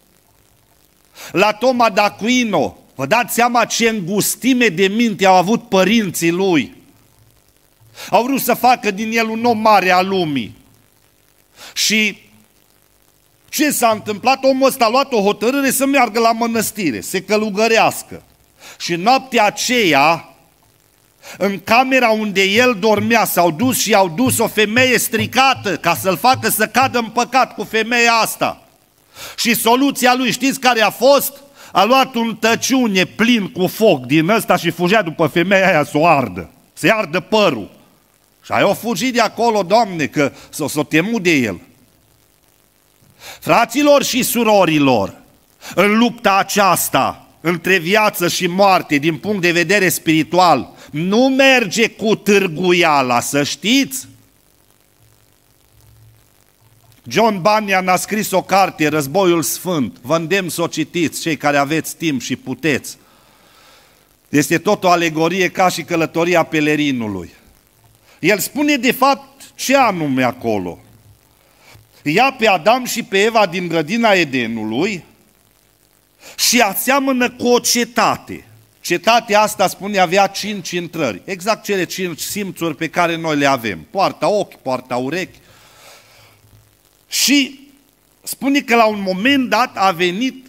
La Toma d'Aquino, vă dați seama ce îngustime de minte au avut părinții lui. Au vrut să facă din el un om mare al lumii. Și ce s-a întâmplat? Omul ăsta a luat o hotărâre să meargă la mănăstire, să se călugărească. Și noaptea aceea, în camera unde el dormea, s-au dus și au dus o femeie stricată ca să-l facă să cadă în păcat cu femeia asta. Și soluția lui, știți care a fost? A luat un tăciune plin cu foc din ăsta și fugea după femeia aia să o ardă, să-i ardă părul. Și aia o fugit de acolo, Doamne, că s-o s-o temut de el. Fraților și surorilor, în lupta aceasta între viață și moarte din punct de vedere spiritual, nu merge cu târguiala, să știți. John Bunyan a scris o carte, Războiul Sfânt, vă îndemn să o citiți, cei care aveți timp și puteți. Este tot o alegorie ca și călătoria pelerinului. El spune de fapt ce anume acolo. Ia pe Adam și pe Eva din grădina Edenului și aseamănă cu o cetate. Cetatea asta, spune, avea cinci intrări, exact cele cinci simțuri pe care noi le avem. Poarta ochi, poarta urechi. Și spune că la un moment dat a venit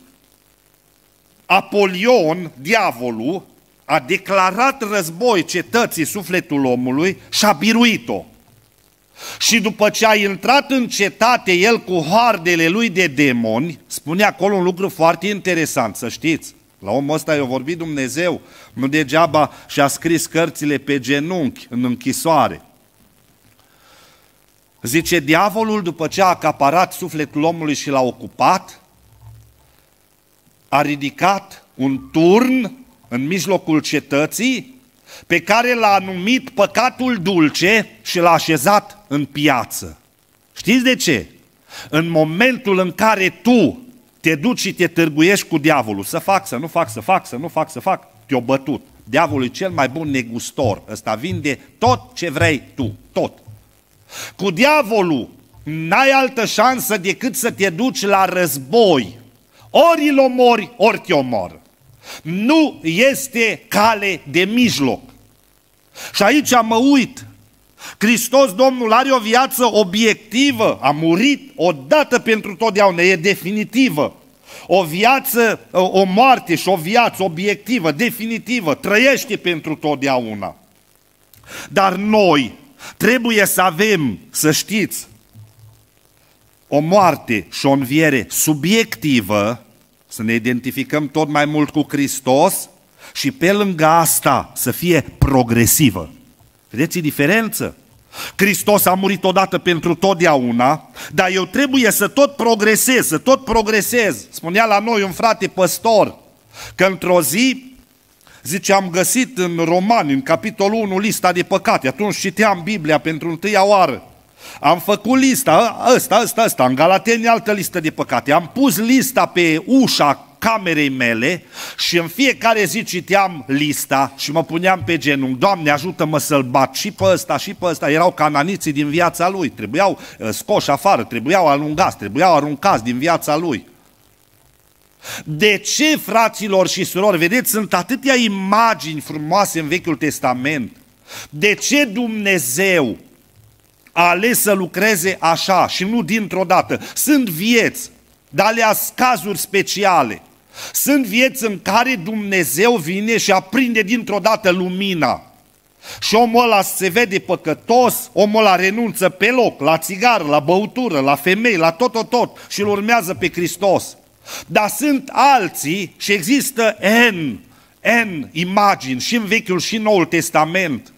Apolion, diavolul, a declarat război cetății sufletul omului și a biruit-o. Și după ce a intrat în cetate el cu hoardele lui de demoni, spune acolo un lucru foarte interesant, să știți. La omul ăsta i-a vorbit Dumnezeu, nu degeaba și-a scris cărțile pe genunchi în închisoare. Zice, diavolul, după ce a acaparat sufletul omului și l-a ocupat, a ridicat un turn în mijlocul cetății pe care l-a numit păcatul dulce și l-a așezat în piață. Știți de ce? În momentul în care tu te duci și te târguiești cu diavolul, să fac, să nu fac, să fac, să nu fac, să fac, te-o bătut. Diavolul e cel mai bun negustor, ăsta vinde tot ce vrei tu, tot. Cu diavolul n-ai altă șansă decât să te duci la război. Ori îl omori, ori te omoră. Nu este cale de mijloc. Și aici mă uit Hristos Domnul are o viață obiectivă, a murit odată pentru totdeauna, e definitivă. O viață, o moarte și o viață obiectivă, definitivă, trăiește pentru totdeauna. Dar noi trebuie să avem, să știți, o moarte și o înviere subiectivă, să ne identificăm tot mai mult cu Hristos și pe lângă asta să fie progresivă. Vedeți diferență? Hristos a murit odată pentru totdeauna, dar eu trebuie să tot progresez, să tot progresez. Spunea la noi un frate păstor că într-o zi, zice, am găsit în Romani, în capitolul unu, lista de păcate. Atunci citeam Biblia pentru întâia oară. Am făcut lista, ăsta, ăsta, ăsta, în Galateni altă listă de păcate. Am pus lista pe ușa camerei mele și în fiecare zi citeam lista și mă puneam pe genunchi. Doamne, ajută-mă să-l bat și pe ăsta și pe ăsta. Erau cananiții din viața lui, trebuiau scoși afară, trebuiau alungați, trebuiau aruncați din viața lui. De ce, fraților și surori, vedeți, sunt atâtea imagini frumoase în Vechiul Testament. De ce Dumnezeu a ales să lucreze așa și nu dintr-o dată? Sunt vieți, dar alea cazuri speciale. Sunt vieți în care Dumnezeu vine și aprinde dintr-o dată lumina. Și omul ăla se vede păcătos, omul ăla renunță pe loc, la țigară, la băutură, la femei, la tot, tot, tot și îl urmează pe Hristos. Dar sunt alții și există N, N imagini și în Vechiul și în Noul Testament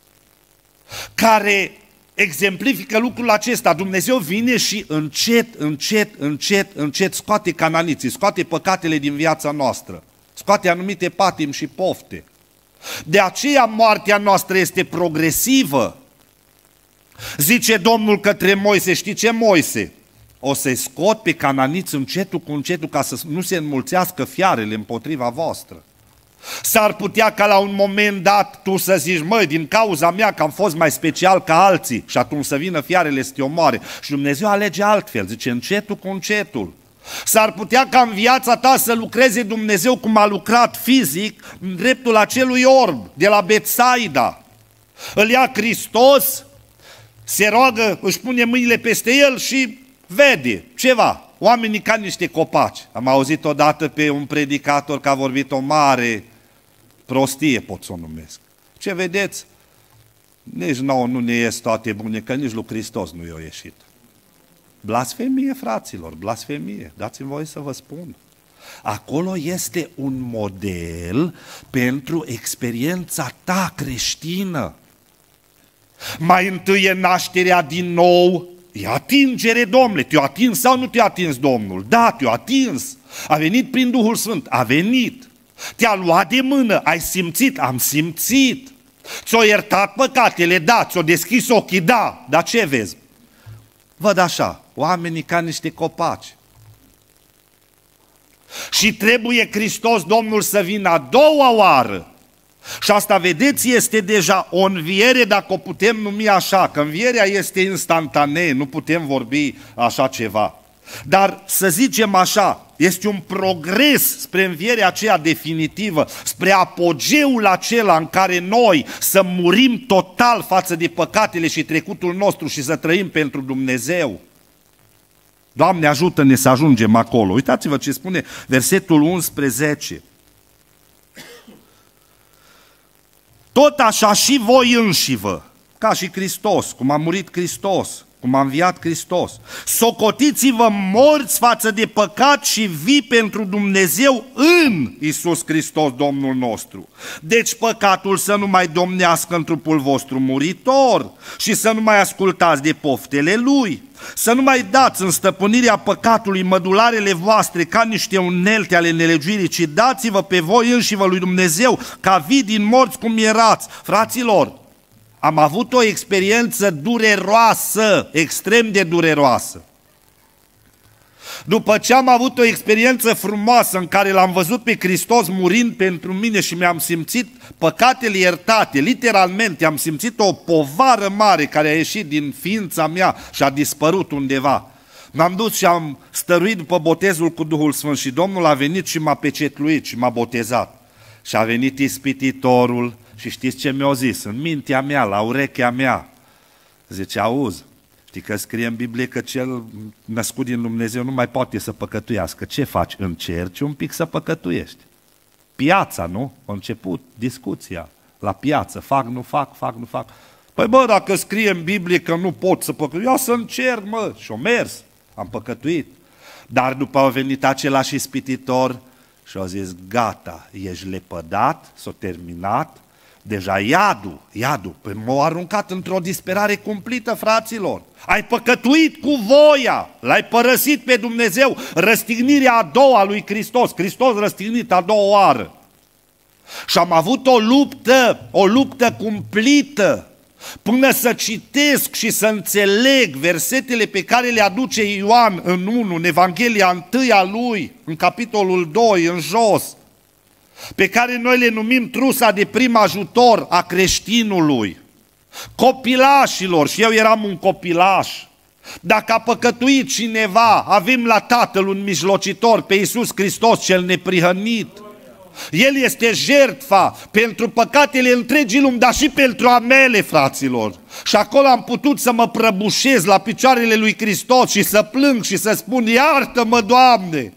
care exemplifică lucrul acesta. Dumnezeu vine și încet, încet, încet, încet scoate cananiții, scoate păcatele din viața noastră, scoate anumite patimi și pofte. De aceea moartea noastră este progresivă. Zice Domnul către Moise, știi ce, Moise? O să-i scot pe cananiți încetul cu încetul ca să nu se înmulțească fiarele împotriva voastră. S-ar putea ca la un moment dat tu să zici, măi, din cauza mea că am fost mai special ca alții și atunci să vină fiarele să te omoare. Și Dumnezeu alege altfel, zice încetul cu încetul. S-ar putea ca în viața ta să lucreze Dumnezeu cum a lucrat fizic în dreptul acelui orb de la Betsaida. Îl ia Hristos, se roagă, își pune mâinile peste el și vede ceva. Oamenii ca niște copaci. Am auzit odată pe un predicator că a vorbit o mare prostie, pot să o numesc. Ce vedeți? Nici nouă nu ne ies toate bune, că nici lui Hristos nu i-a ieșit. Blasfemie, fraților, blasfemie. Dați-mi voie să vă spun. Acolo este un model pentru experiența ta creștină. Mai întâi e nașterea din nou. E atingere, Domnule, te-a atins sau nu te-a atins Domnul? Da, te-a atins. A venit prin Duhul Sfânt, a venit. Te-a luat de mână, ai simțit, am simțit. Ți-o iertat păcatele, da, ți-o deschis ochii, da. Dar ce vezi? Văd așa, oamenii ca niște copaci. Și trebuie Hristos Domnul să vină a doua oară. Și asta, vedeți, este deja o înviere, dacă o putem numi așa, că învierea este instantanee, nu putem vorbi așa ceva. Dar să zicem așa, este un progres spre învierea aceea definitivă, spre apogeul acela în care noi să murim total față de păcatele și trecutul nostru și să trăim pentru Dumnezeu. Doamne, ajută-ne să ajungem acolo. Uitați-vă ce spune versetul unsprezece. Tot așa și voi înșivă, ca și Hristos, cum a murit Hristos, cum a înviat Hristos, socotiți-vă morți față de păcat și vii pentru Dumnezeu în Iisus Hristos, Domnul nostru. Deci păcatul să nu mai domnească în trupul vostru muritor și să nu mai ascultați de poftele lui, să nu mai dați în stăpânirea păcatului mădularele voastre ca niște unelte ale nelegiuirii, ci dați-vă pe voi înșivă lui Dumnezeu ca vii din morți cum erați. Fraților, am avut o experiență dureroasă, extrem de dureroasă. După ce am avut o experiență frumoasă în care l-am văzut pe Hristos murind pentru mine și mi-am simțit păcatele iertate, literalmente am simțit o povară mare care a ieșit din ființa mea și a dispărut undeva. M-am dus și am stăruit după botezul cu Duhul Sfânt și Domnul a venit și m-a pecetluit și m-a botezat. Și a venit ispititorul și știți ce mi-a zis? În mintea mea, la urechea mea, Zice, auzi, știi că scrie în Biblie că cel născut din Dumnezeu nu mai poate să păcătuiască. Ce faci? Încerci un pic să păcătuiești. Piața, nu? A început discuția la piață. Fac, nu fac, fac, nu fac. Păi bă, dacă scrie în Biblie că nu pot să păcătuiesc, ia să încerc, mă. Și-o mers, am păcătuit. Dar după a venit același ispititor și a zis, gata, ești lepădat, s-a terminat, deja iadul, iadul, păi m-au aruncat într-o disperare cumplită, fraților. Ai păcătuit cu voia, l-ai părăsit pe Dumnezeu, răstignirea a doua lui Hristos, Hristos răstignit a doua oară. Și am avut o luptă, o luptă cumplită, până să citesc și să înțeleg versetele pe care le aduce Ioan în unu, în Evanghelia întâia lui, în capitolul doi, în jos, pe care noi le numim trusa de prim ajutor a creștinului, copilașilor, și eu eram un copilaș. Dacă a păcătuit cineva, avem la Tatăl un mijlocitor, pe Iisus Hristos cel neprihănit. El este jertfa pentru păcatele întregii lumi, dar și pentru a mele, fraților. Și acolo am putut să mă prăbușez la picioarele lui Hristos și să plâng și să spun, iartă-mă, Doamne!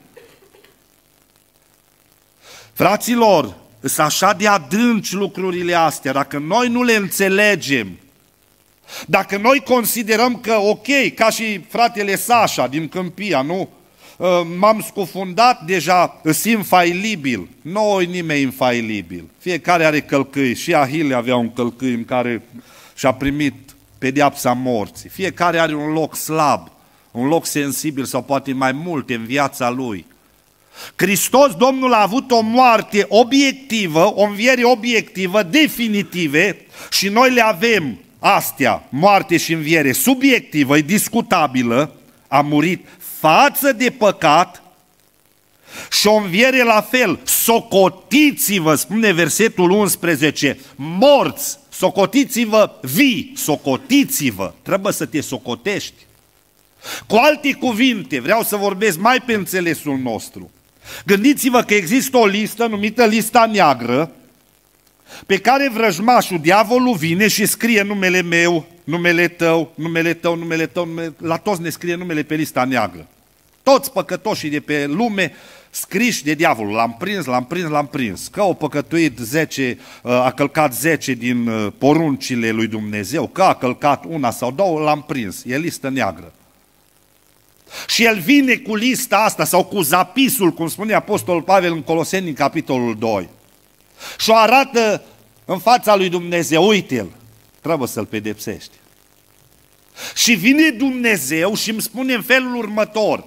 Fraților, sunt așa de adânci lucrurile astea, dacă noi nu le înțelegem, dacă noi considerăm că, ok, ca și fratele Sașa din Câmpia, nu? M-am scufundat, deja sunt infailibil. Nu-i nimeni infailibil. Fiecare are călcâi. Și Ahile avea un călcâi în care și-a primit pedeapsa morții. Fiecare are un loc slab, un loc sensibil sau poate mai multe în viața lui. Hristos, Domnul, a avut o moarte obiectivă, o înviere obiectivă, definitive, și noi le avem astea, moarte și înviere subiectivă, e discutabilă, a murit față de păcat, și o înviere la fel. Socotiți-vă, spune versetul unsprezece, morți, socotiți-vă vii, socotiți-vă, trebuie să te socotești. Cu alte cuvinte, vreau să vorbesc mai pe înțelesul nostru. Gândiți-vă că există o listă numită lista neagră, pe care vrăjmașul, diavolul, vine și scrie numele meu, numele tău, numele tău, numele tău, numele... la toți ne scrie numele pe lista neagră. Toți păcătoșii de pe lume scriși de diavol, l-am prins, l-am prins, l-am prins. Că au păcătuit zece, a călcat zece din poruncile lui Dumnezeu, că a călcat una sau două, l-am prins. E listă neagră. Și el vine cu lista asta sau cu zapisul, cum spune Apostolul Pavel în Coloseni, în capitolul doi. Și o arată în fața lui Dumnezeu, uite-l, trebuie să-l pedepsești. Și vine Dumnezeu și îmi spune în felul următor,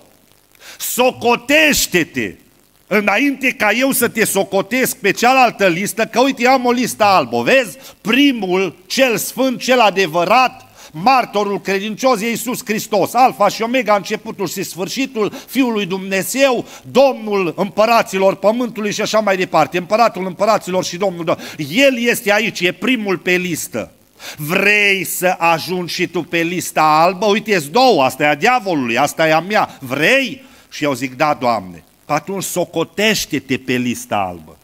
socotește-te, înainte ca eu să te socotesc pe cealaltă listă, că uite, eu am o listă albă, vezi? Primul, cel sfânt, cel adevărat, martorul credincios e Iisus Hristos, alfa și omega, începutul și sfârșitul, Fiul lui Dumnezeu, Domnul împăraților pământului și așa mai departe, împăratul împăraților și Domnul. El este aici, e primul pe listă. Vrei să ajungi și tu pe lista albă? Uite-ți două, asta e a diavolului, asta e a mea. Vrei? Și eu zic, da, Doamne. Atunci socotește-te pe lista albă.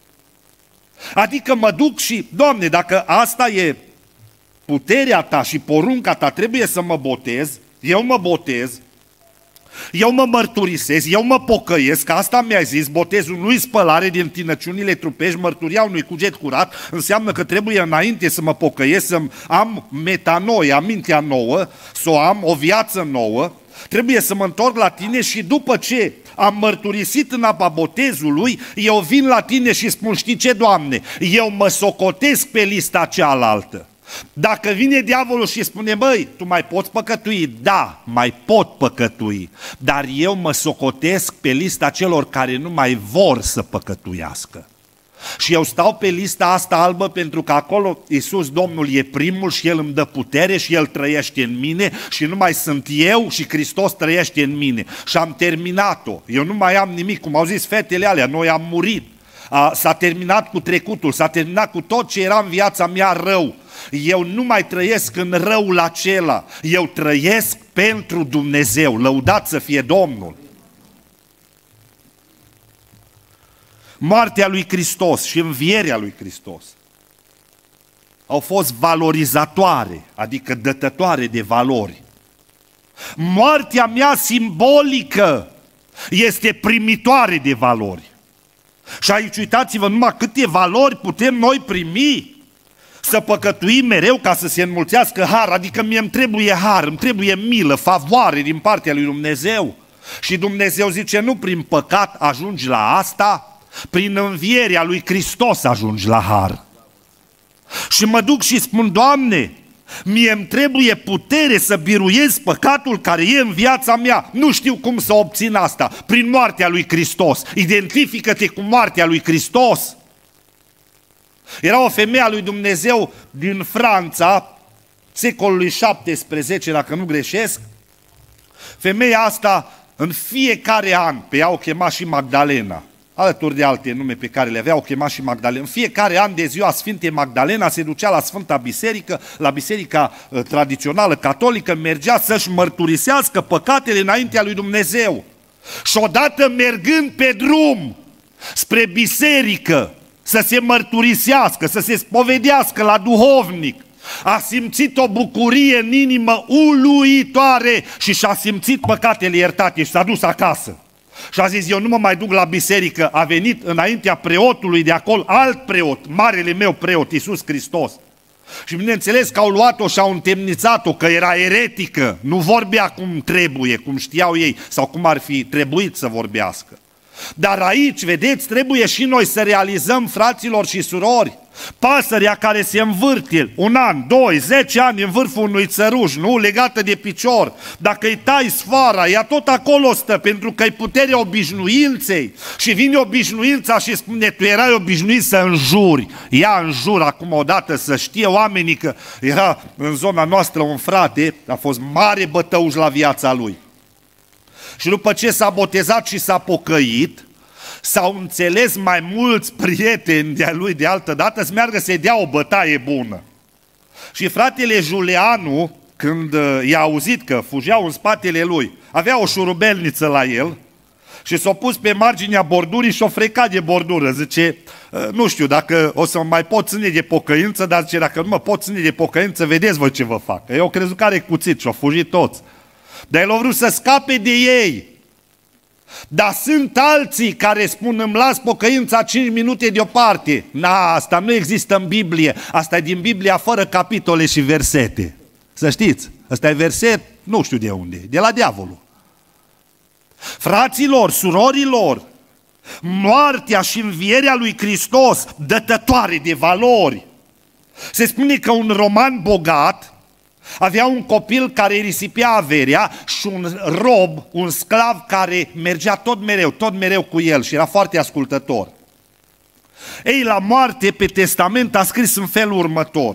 Adică mă duc și, Doamne, dacă asta e puterea ta și porunca ta, trebuie să mă botez, eu mă botez, eu mă mărturisesc, eu mă pocăiesc, că asta mi-a zis, botezul nu-i spălare din tinăciunile trupești, mărturia unui cuget curat, înseamnă că trebuie înainte să mă pocăiesc, să am metanoia, mintea nouă, să o am, o viață nouă, trebuie să mă întorc la tine și după ce am mărturisit în apa botezului, eu vin la tine și spun, știi ce, Doamne, eu mă socotesc pe lista cealaltă. Dacă vine diavolul și spune, băi, tu mai poți păcătui? Da, mai pot păcătui, dar eu mă socotesc pe lista celor care nu mai vor să păcătuiască. Și eu stau pe lista asta albă pentru că acolo Iisus Domnul e primul și El îmi dă putere și El trăiește în mine și nu mai sunt eu și Hristos trăiește în mine. Și am terminat-o. Eu nu mai am nimic, cum au zis fetele alea, noi am murit. S-a terminat cu trecutul, s-a terminat cu tot ce era în viața mea rău. Eu nu mai trăiesc în răul acela, eu trăiesc pentru Dumnezeu, lăudat să fie Domnul. Moartea lui Hristos și învierea lui Hristos au fost valorizatoare, adică dătătoare de valori. Moartea mea simbolică este primitoare de valori. Și aici uitați-vă numai câte valori putem noi primi. Să păcătuim mereu ca să se înmulțească har, adică mie îmi trebuie har, îmi trebuie milă, favoare din partea lui Dumnezeu. Și Dumnezeu zice, nu prin păcat ajungi la asta, prin învierea lui Hristos ajungi la har. Și mă duc și spun, Doamne, mie îmi trebuie putere să biruiesc păcatul care e în viața mea. Nu știu cum să obțin asta, prin moartea lui Hristos. Identifică-te cu moartea lui Hristos. Era o femeie a lui Dumnezeu din Franța, secolului șaptesprezece, dacă nu greșesc. Femeia asta, în fiecare an, pe ea o chema și Magdalena, alături de alte nume pe care le avea, o chema și Magdalena. În fiecare an de ziua Sfintei Magdalena se ducea la Sfânta Biserică, la biserica uh, tradițională catolică, mergea să-și mărturisească păcatele înaintea lui Dumnezeu. Și odată mergând pe drum spre biserică, să se mărturisească, să se spovedească la duhovnic, a simțit o bucurie în inimă uluitoare și și-a simțit păcatele iertate și s-a dus acasă. Și a zis, eu nu mă mai duc la biserică, a venit înaintea preotului de acolo, alt preot, marele meu preot, Iisus Hristos. Și bineînțeles că au luat-o și au întemnițat-o, că era eretică, nu vorbea cum trebuie, cum știau ei, sau cum ar fi trebuit să vorbească. Dar aici, vedeți, trebuie și noi să realizăm, fraților și surori, pasărea care se învârte un an, doi, zece ani în vârful unui țăruș, nu, legată de picior, dacă îi tai sfoara, ea tot acolo stă, pentru că e puterea obișnuinței. Și vine obișnuința și spune, tu erai obișnuit să înjuri. Ea înjură acum odată, să știe oamenii că era în zona noastră un frate, a fost mare bătăuș la viața lui. Și după ce s-a botezat și s-a pocăit, s-au înțeles mai mulți prieteni de-a lui de altă dată să meargă să-i dea o bătaie bună. Și fratele Julianu, când i-a auzit că fugeau în spatele lui, avea o șurubelniță la el și s-a pus pe marginea bordurii și o frecat de bordură. Zice, nu știu dacă o să mă mai pot ține de pocăință, dar zice, dacă nu mă pot ține de pocăință, vedeți voi ce vă fac. Eu crezut că are cuțit și au fugit toți. Dar el a vrut să scape de ei. Dar sunt alții care spun, îmi las pocăința cinci minute deoparte. Na, asta nu există în Biblie. Asta e din Biblia fără capitole și versete. Să știți, ăsta e verset, nu știu de unde, de la diavolul. Fraților, surorilor, moartea și învierea lui Hristos, dătătoare de valori. Se spune că un roman bogat avea un copil care risipea averea și un rob, un sclav care mergea tot mereu, tot mereu cu el și era foarte ascultător. Ei, la moarte, pe testament a scris în felul următor: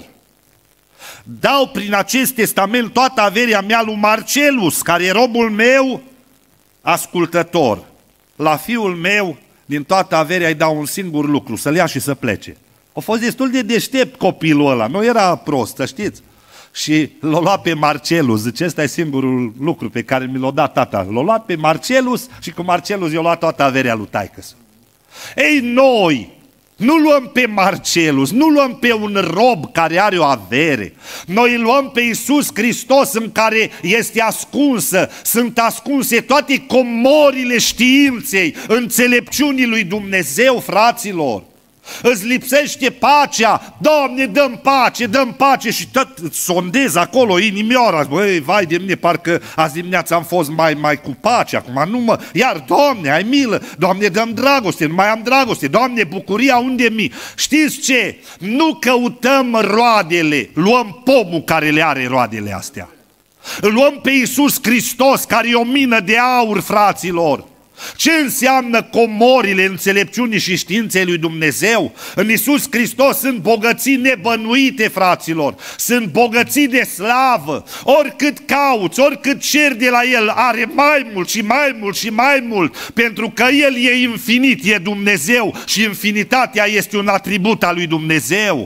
dau prin acest testament toată averea mea lui Marcelus, care e robul meu ascultător. La fiul meu, din toată averea îi dau un singur lucru, să-l ia și să plece. A fost destul de deștept copilul ăla, nu era prost, să știți. Și l-a luat pe Marcelus, zice, ăsta e singurul lucru pe care mi l-a dat tata. L-a luat pe Marcelus și cu Marcelus i-a luat toată averea lui taică-su. Ei, noi nu luăm pe Marcelus, nu luăm pe un rob care are o avere. Noi luăm pe Iisus Hristos, în care este ascunsă, sunt ascunse toate comorile științei, înțelepciunii lui Dumnezeu, fraților. Îți lipsește pacea, Doamne, dăm pace, dăm pace, și tot sondez acolo inimioara. Băi, vai de mine, parcă azi dimineața am fost mai, mai cu pace, acum nu mă, iar Doamne, ai milă, Doamne, dăm dragoste, nu mai am dragoste, Doamne, bucuria unde mi? Știți ce? Nu căutăm roadele, luăm pomul care le are roadele astea. Luăm pe Iisus Hristos, care e o mină de aur, fraților. Ce înseamnă comorile înțelepciunii și științei lui Dumnezeu? În Iisus Hristos sunt bogății nebănuite, fraților, sunt bogății de slavă. Oricât cauți, oricât ceri de la El, are mai mult și mai mult și mai mult, pentru că El e infinit, e Dumnezeu și infinitatea este un atribut al lui Dumnezeu.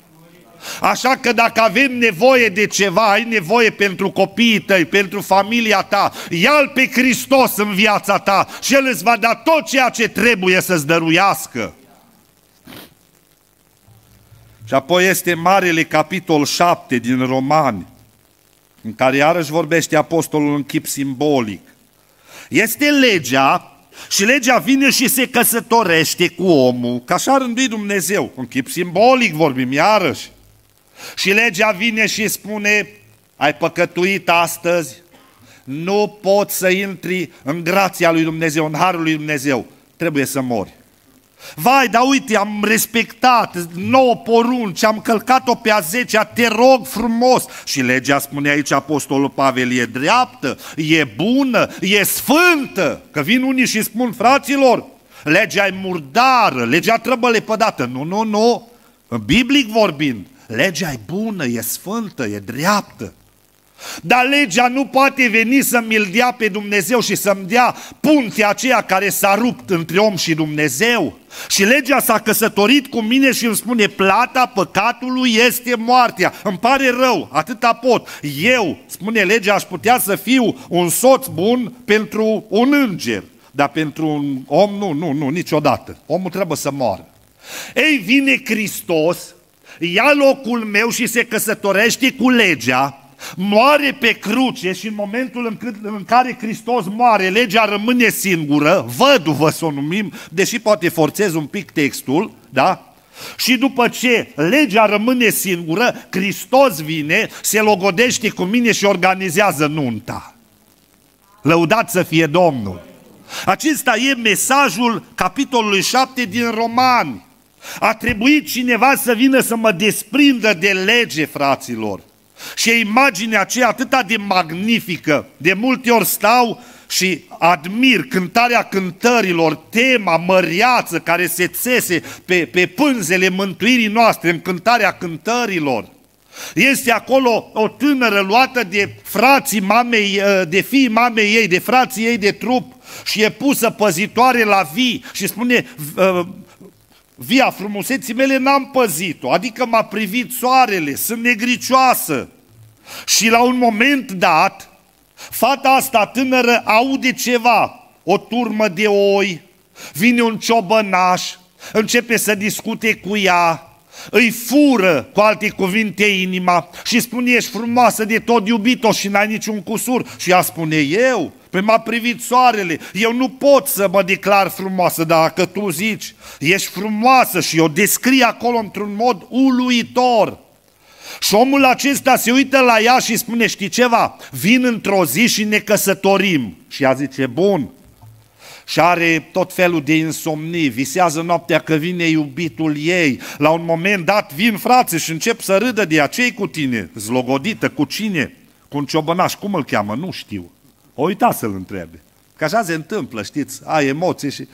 Așa că dacă avem nevoie de ceva, ai nevoie pentru copiii tăi, pentru familia ta, ia-L pe Hristos în viața ta și El îți va da tot ceea ce trebuie să-ți dăruiască. Și apoi este marele capitol șapte din Romani, în care iarăși vorbește apostolul în chip simbolic. Este legea și legea vine și se căsătorește cu omul, că așa a rânduit Dumnezeu. În chip simbolic vorbim iarăși. Și legea vine și spune, ai păcătuit astăzi, nu poți să intri în grația lui Dumnezeu, în harul lui Dumnezeu, trebuie să mori. Vai, dar uite, am respectat nouă porunci, am călcat-o pe a zecea, te rog frumos. Și legea, spune aici apostolul Pavel, e dreaptă, e bună, e sfântă. Că vin unii și spun, fraților, legea e murdară, legea trebuie lepădată. Nu, nu, nu, biblic vorbind, legea e bună, e sfântă, e dreaptă. Dar legea nu poate veni să-mi dea pe Dumnezeu și să-mi dea puntea aceea care s-a rupt între om și Dumnezeu. Și legea s-a căsătorit cu mine și îmi spune, plata păcatului este moartea. Îmi pare rău, atâta pot. Eu, spune legea, aș putea să fiu un soț bun pentru un înger, dar pentru un om nu, nu, nu, niciodată. Omul trebuie să moară. Ei, vine Hristos, ia locul meu și se căsătorește cu legea, moare pe cruce și în momentul în, cât, în care Hristos moare, legea rămâne singură, văduvă să o numim, deși poate forțez un pic textul, da? Și după ce legea rămâne singură, Hristos vine, se logodește cu mine și organizează nunta. Lăudat să fie Domnul! Acesta e mesajul capitolului șapte din Romani. A trebuit cineva să vină să mă desprindă de lege, fraților. Și imaginea aceea atât de magnifică, de multe ori stau și admir cântarea cântărilor, tema măreață care se țese pe, pe pânzele mântuirii noastre în cântarea cântărilor. Este acolo o tânără luată de frații mamei, de fiii mamei ei, de frații ei de trup și e pusă păzitoare la vii și spune, via frumuseții mele n-am păzit-o, adică m-a privit soarele, sunt negricioasă. Și la un moment dat, fata asta tânără aude ceva, o turmă de oi, vine un ciobănaș, începe să discute cu ea, îi fură, cu alte cuvinte, inima și spune, ești frumoasă de tot, iubito, și n-ai niciun cusur. Și ea spune, eu? Păi m-a privit soarele, eu nu pot să mă declar frumoasă, dar dacă tu zici, ești frumoasă, și o descrie acolo într-un mod uluitor. Și omul acesta se uită la ea și spune, știi ceva, vin într-o zi și ne căsătorim. Și ea zice, bun. Și are tot felul de insomnii, visează noaptea că vine iubitul ei. La un moment dat vin frații și încep să râdă de ea. Ce-i cu tine? Zlogodită, cu cine? Cu un ciobănaș, cum îl cheamă? Nu știu. O uita să-l întrebe. Că așa se întâmplă, știți, ai emoții și...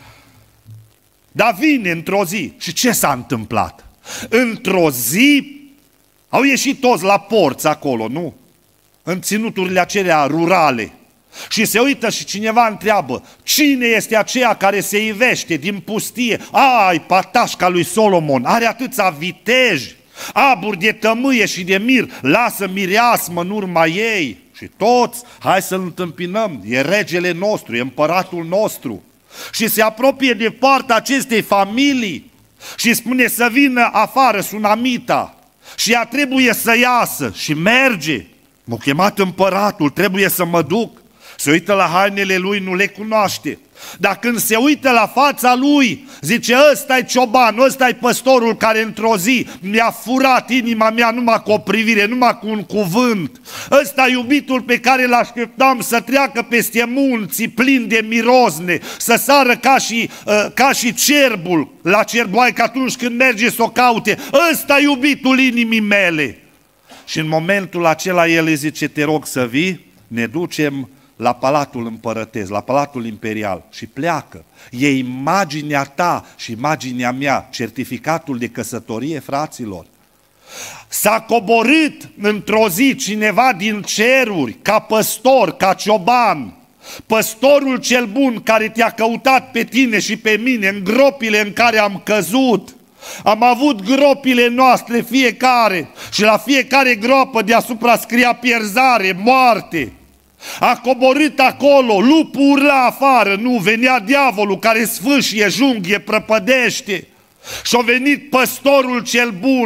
Dar vine într-o zi. Și ce s-a întâmplat? Într-o zi au ieșit toți la porți acolo, nu? În ținuturile acelea rurale. Și se uită și cineva întreabă, cine este aceea care se ivește din pustie? Ai, patașca lui Solomon, are atâția viteji, aburi de tămâie și de mir, lasă mireasmă în urma ei. Și toți, hai să-l întâmpinăm, e regele nostru, e împăratul nostru. Și se apropie de poarta acestei familii și spune să vină afară sunamita. Și ea trebuie să iasă și merge. M-a chemat împăratul, trebuie să mă duc. Se uită la hainele lui, nu le cunoaște. Dar când se uită la fața lui, zice, ăsta-i cioban, ăsta-i păstorul care într-o zi mi-a furat inima mea numai cu o privire, numai cu un cuvânt. Ăsta-i iubitul pe care l-așteptam să treacă peste munții plini de mirozne, să sară ca și, uh, ca și cerbul la cerboaică atunci când merge să o caute. Ăsta-i iubitul inimii mele. Și în momentul acela el îi zice, te rog să vii, ne ducem la palatul împărătesc, la palatul imperial și pleacă. E imaginea ta și imaginea mea, certificatul de căsătorie, fraților. S-a coborât într-o zi cineva din ceruri, ca păstor, ca cioban, păstorul cel bun care te-a căutat pe tine și pe mine în gropile în care am căzut. Am avut gropile noastre fiecare și la fiecare groapă deasupra scria pierzare, moarte. A coborât acolo, lupul urla afară, nu, venea diavolul care sfâșie, junghie, prăpădește. Și-a venit păstorul cel bun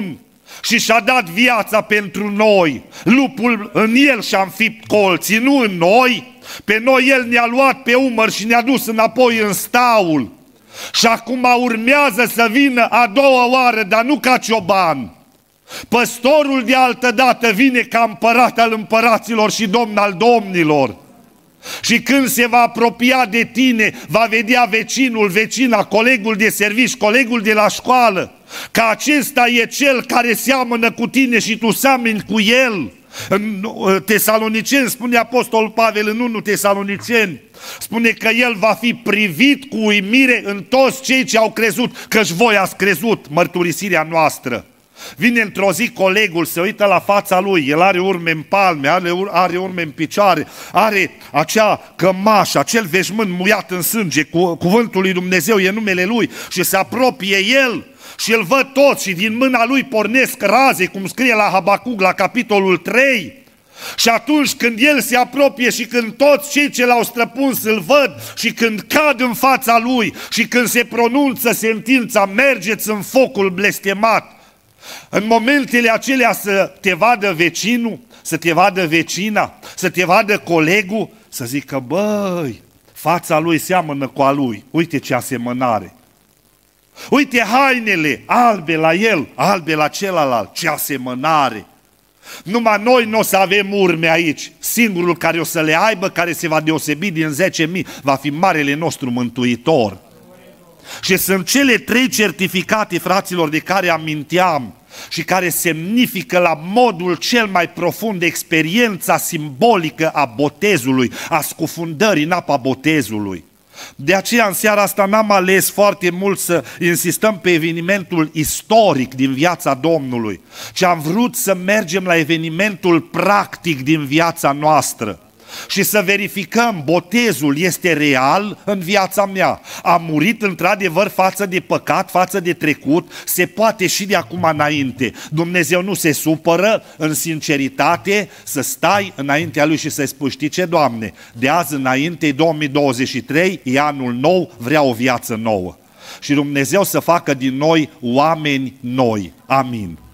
și și-a dat viața pentru noi. Lupul în el și-a înfipt colții, nu în noi. Pe noi el ne-a luat pe umăr și ne-a dus înapoi în staul. Și acum urmează să vină a doua oară, dar nu ca cioban. Păstorul de altădată vine ca împărat al împăraților și domn al domnilor. Și când se va apropia de tine, va vedea vecinul, vecina, colegul de servici, colegul de la școală, că acesta e cel care seamănă cu tine și tu seamăni cu el. În Tesaloniceni spune apostolul Pavel în unu Tesaloniceni, spune că el va fi privit cu uimire în toți cei ce au crezut, căci voi ați crezut mărturisirea noastră. Vine într-o zi colegul, se uită la fața lui, el are urme în palme, are, are urme în picioare, are acea cămașă, acel veșmânt muiat în sânge, cu cuvântul lui Dumnezeu e numele lui, și se apropie el și îl văd toți și din mâna lui pornesc raze, cum scrie la Habacuc, la capitolul trei. Și atunci când el se apropie și când toți cei ce l-au străpuns îl văd și când cad în fața lui și când se pronunță sentința, mergeți în focul blestemat, în momentele acelea să te vadă vecinul, să te vadă vecina, să te vadă colegul, să zică, băi, fața lui seamănă cu a lui, uite ce asemănare. Uite hainele albe la el, albe la celălalt, ce asemănare. Numai noi nu o să avem urme aici. Singurul care o să le aibă, care se va deosebi din zece mii, va fi Marele nostru Mântuitor. Și sunt cele trei certificate, fraților, de care aminteam și care semnifică la modul cel mai profund experiența simbolică a botezului, a scufundării în apa botezului. De aceea în seara asta n-am ales foarte mult să insistăm pe evenimentul istoric din viața Domnului, ci am vrut să mergem la evenimentul practic din viața noastră și să verificăm, botezul este real în viața mea. Am murit într-adevăr față de păcat, față de trecut, se poate și de acum înainte. Dumnezeu nu se supără, în sinceritate, să stai înaintea Lui și să-i spui, știi ce, Doamne, de azi înainte, două mii douăzeci și trei, e anul nou, vreau o viață nouă. Și Dumnezeu să facă din noi oameni noi. Amin.